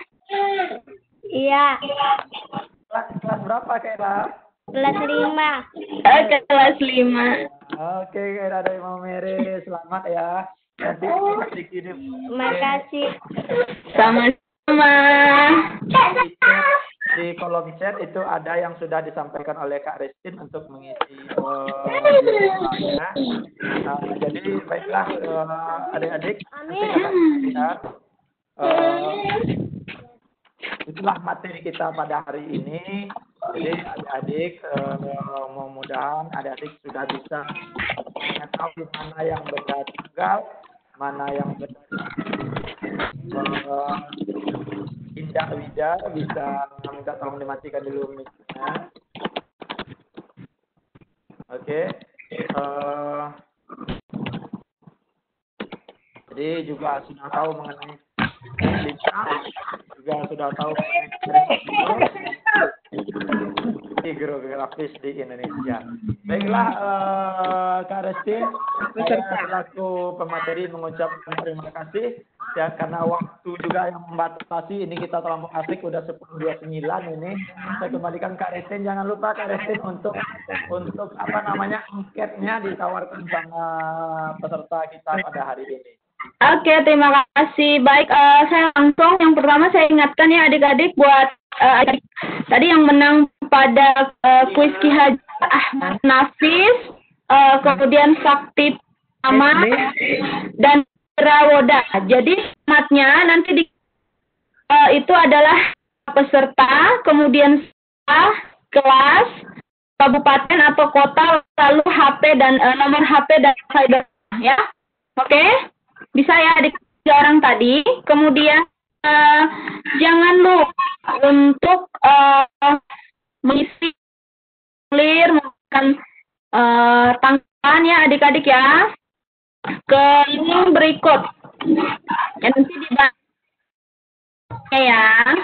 Iya, Kelas, kelas berapa, Kaira? kelas lima. Oh, kelas lima. Oke, Kaira dari Maumere. Selamat ya. Nanti dikirim Makasih. Sama-sama. di chat, di kolom chat itu ada yang sudah disampaikan oleh Kak Restin untuk mengisi uh, biasanya. Nah, jadi baiklah uh, adik-adik nanti akan lihat uh, itulah materi kita pada hari ini. Jadi adik-adik uh, mudah-mudahan adik-adik sudah bisa mengetahui mana yang benar tunggal, mana yang benar uh, Indah Wida bisa minta tolong dimatikan dulu mic-nya. Oke. Eh, jadi juga sudah tahu mengenai lintang, juga sudah tahu mengenai geografis di Indonesia. Baiklah, eh, Kak Restin, saya selaku pemateri mengucapkan terima kasih. Ya, karena waktu juga yang membatasi, ini kita terlampau asik, udah sepuluh dua puluh sembilan ini. Saya kembalikan Kak Restin, jangan lupa Kak Restin untuk untuk apa namanya angketnya ditawarkan sama peserta kita pada hari ini. Oke, terima kasih. Baik, eh, saya langsung yang pertama saya ingatkan ya adik-adik buat eh, adik tadi yang menang pada eh, kuis Ki Hajar Ahmad Nafis, eh, kemudian Sakti Tama dan Rawoda. Jadi matnya nanti di eh, itu adalah peserta, kemudian sekolah, kelas, kabupaten atau kota, lalu H P dan eh, nomor H P dan cyber ya. Oke? Bisa ya adik tiga orang tadi. Kemudian uh, jangan lupa untuk uh, mengisi clear menggunakan uh, tanggapan ya adik-adik ya ke link berikut. Ya, nanti dibantu ya.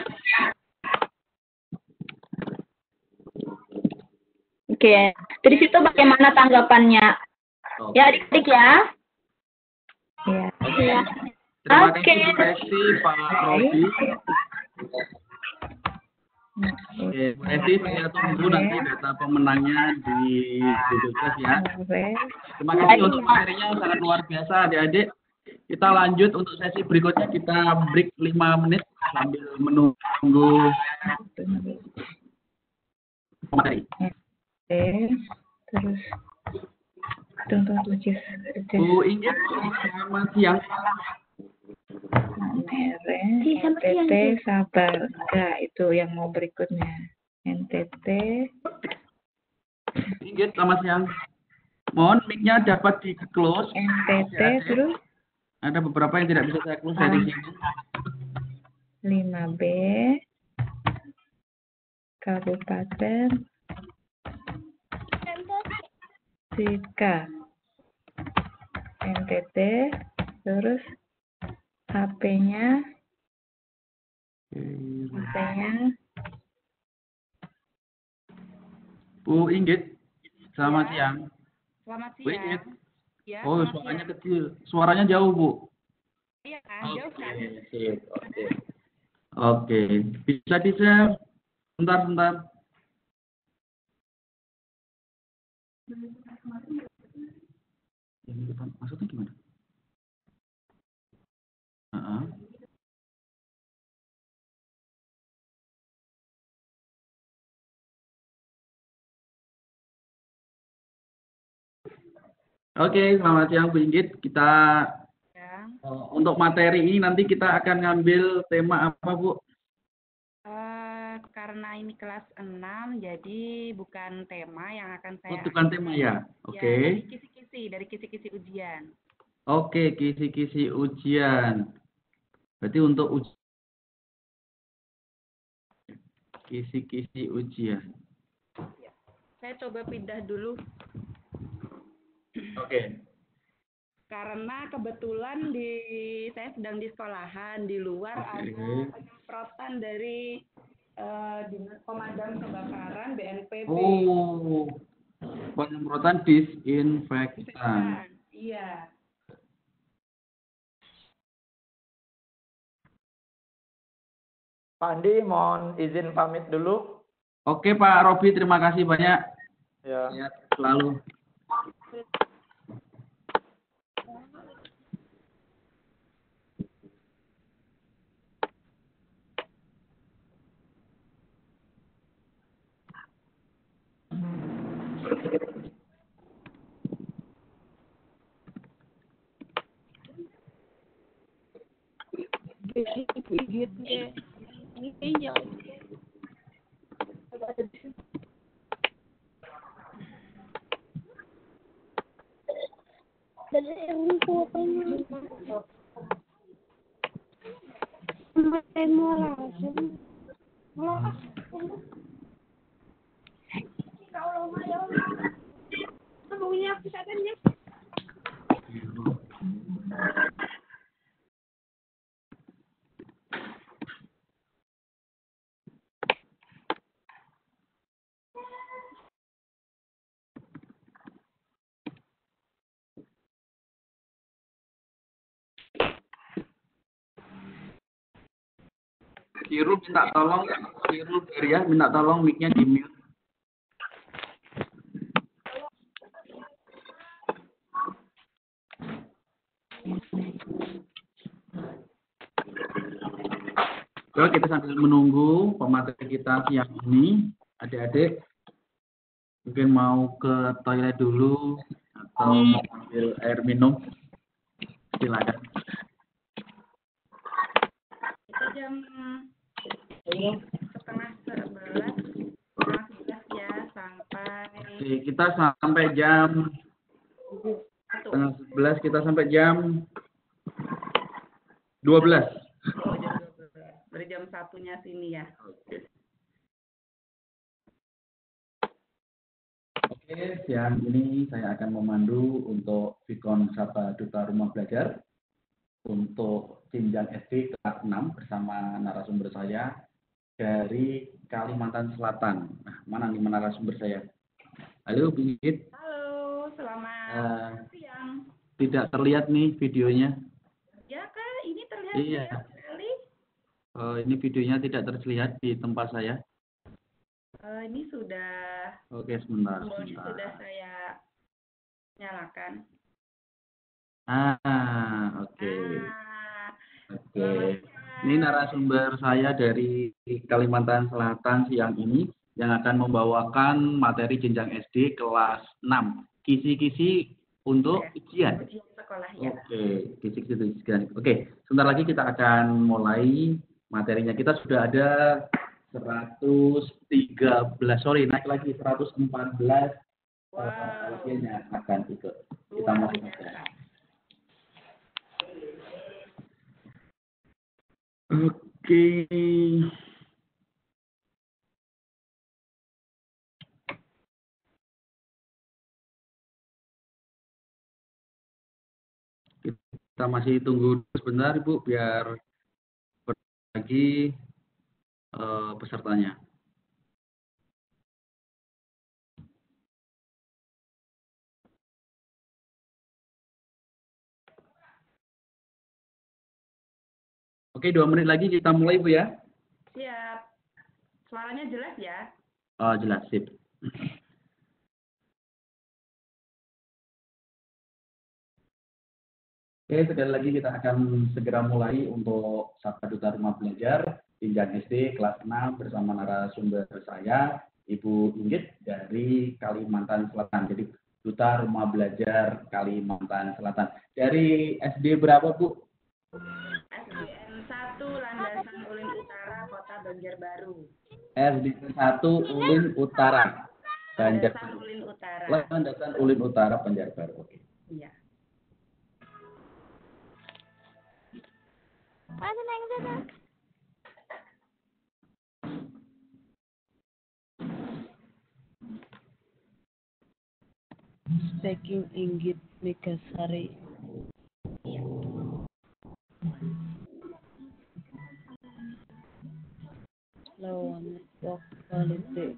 Oke, dari situ bagaimana tanggapannya? Ya adik-adik ya. Ya. Ya. Terima Oke. kasih Bu Esti, Pak Robi. Oke, Bu Esti, saya tunggu nanti data pemenangnya di Google Class ya. Terima kasih untuk materinya sangat luar biasa adik-adik. Kita lanjut untuk sesi berikutnya, kita break lima menit sambil menunggu materi. Oke, terus tunggu tujuh. Bu Inggit, selamat siang. Mere, N T T, sabar. Enggak, itu yang mau berikutnya. N T T, Inggit, selamat siang. Mohon mic-nya dapat di-close. N T T, terus Ada beberapa yang tidak bisa saya close dari sini. lima B, Kabupaten Sika, N T T, terus H P-nya, H P-nya, Bu Inggit, selamat siang. Selamat Bu Inggit. siang. Ya, Oh, selamat suaranya siang. kecil. Suaranya jauh, Bu. Iya kan, jauh kan. Oke, sip. Oke. Oke, bisa di-share. Bentar, bentar. Yang depan, maksudnya gimana? Heeh. Oke, selamat siang Bu Inggit. Kita Ya. uh, untuk materi ini nanti kita akan ngambil tema apa Bu? Eh, karena ini kelas enam, jadi bukan tema yang akan Oh, saya bukan tema ya. Ya, Oke. dari kisi-kisi, dari kisi-kisi ujian. Oke, kisi-kisi ujian. Berarti untuk uji kisi-kisi ujian. Saya coba pindah dulu Oke. karena kebetulan di saya sedang di sekolahan, di luar Oke. ada penyemprotan dari eh, Dinas Pemadam Kebakaran B N P B. Oh, penyemprotan disinfektan. Iya. Pak Andi, mohon izin pamit dulu. Oke Pak Robi, terima kasih banyak. Ya. Ya, selalu. Sirul minta tolong, Sirul Beria minta tolong mic-nya di mute. Oke, kita sambil menunggu pemateri kita siang ini, adik-adik mungkin mau ke toilet dulu atau mau ambil air minum, silakan. Kita jam setengah sebelas, setengah sebelas ya sampai Oke, kita sampai jam satu. setengah sebelas, kita sampai jam dua belas. Oh, jam dua belas. Dari jam satunya sini ya. Oke. Oke, siang ini saya akan memandu untuk Vikon Sapa Duta Rumah Belajar untuk jenjang S D kelas enam bersama narasumber saya dari Kalimantan Selatan. Nah, mana nih narasumber saya? Halo, Bingit. Halo, selamat Uh, siang. tidak terlihat nih videonya. Ya kak, ini terlihat Iya. jelas sekali. Uh, ini videonya tidak terlihat di tempat saya. Eh, ini sudah, Oke, sebentar. tombolnya sebentar. sudah saya nyalakan. Ah, oke. Ah, Oke. Ini narasumber saya dari Kalimantan Selatan siang ini yang akan membawakan materi jenjang S D kelas enam. Kisi-kisi untuk ujian. ujian sekolah ya. Oke, kisi-kisi untuk ujian. Oke, sebentar lagi kita akan mulai materinya. Kita sudah ada seratus tiga belas, sorry, naik lagi seratus empat belas Wow. pasien yang akan ikut. Kita Luar masuk biasa. saja. Oke. Kita masih tunggu sebentar, Ibu, biar lagi uh, pesertanya. Oke, dua menit lagi kita mulai, Bu ya. Siap. Suaranya jelas ya? Oh, jelas, sip. Oke, sekali lagi kita akan segera mulai untuk Sapa Duta Rumah Belajar jenjang S D kelas enam bersama narasumber saya, Ibu Inggit dari Kalimantan Selatan. Jadi Duta Rumah Belajar Kalimantan Selatan. Dari S D berapa, Bu? S D N satu Landasan Ulin Utara, Kota Banjarbaru. S D N satu Ulin Utara, Landasan Banjarbaru. Ulin Utara. Landasan Ulin Utara, Banjarbaru. Oke. Iya. Mana naik sana? Stacking Inggit Megasari. Lawan network quality.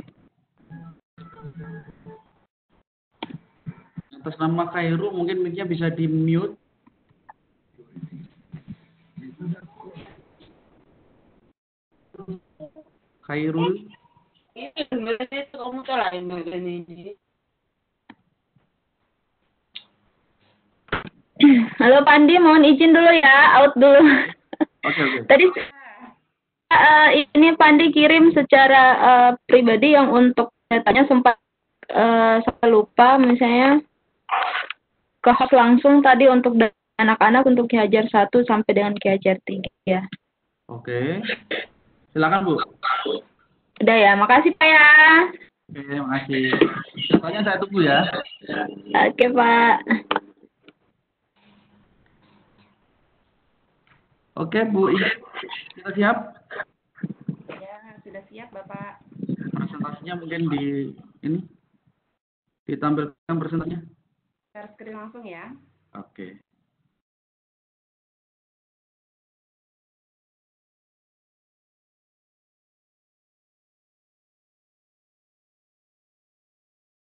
Atas nama Khairul mungkin mic-nya bisa di mute. Khairul. Ini sebenarnya itu kamu salahin bagian ini. Halo Pandi, mohon izin dulu ya, out dulu. Oke, oke. Tadi uh, ini Pandi kirim secara uh, pribadi yang untuk datanya sempat uh, saya lupa, misalnya ke host langsung tadi untuk anak-anak untuk Ki Hajar satu sampai dengan Ki Hajar tiga ya. Oke. Silakan, Bu. Udah ya, makasih Pak ya. Oke, makasih. Pokoknya saya tunggu ya. Oke Pak. Oke, Bu. Kita siap? Ya, sudah siap, Bapak. Presentasinya mungkin di ini ditampilkan presentasinya. Share screen langsung ya. Oke.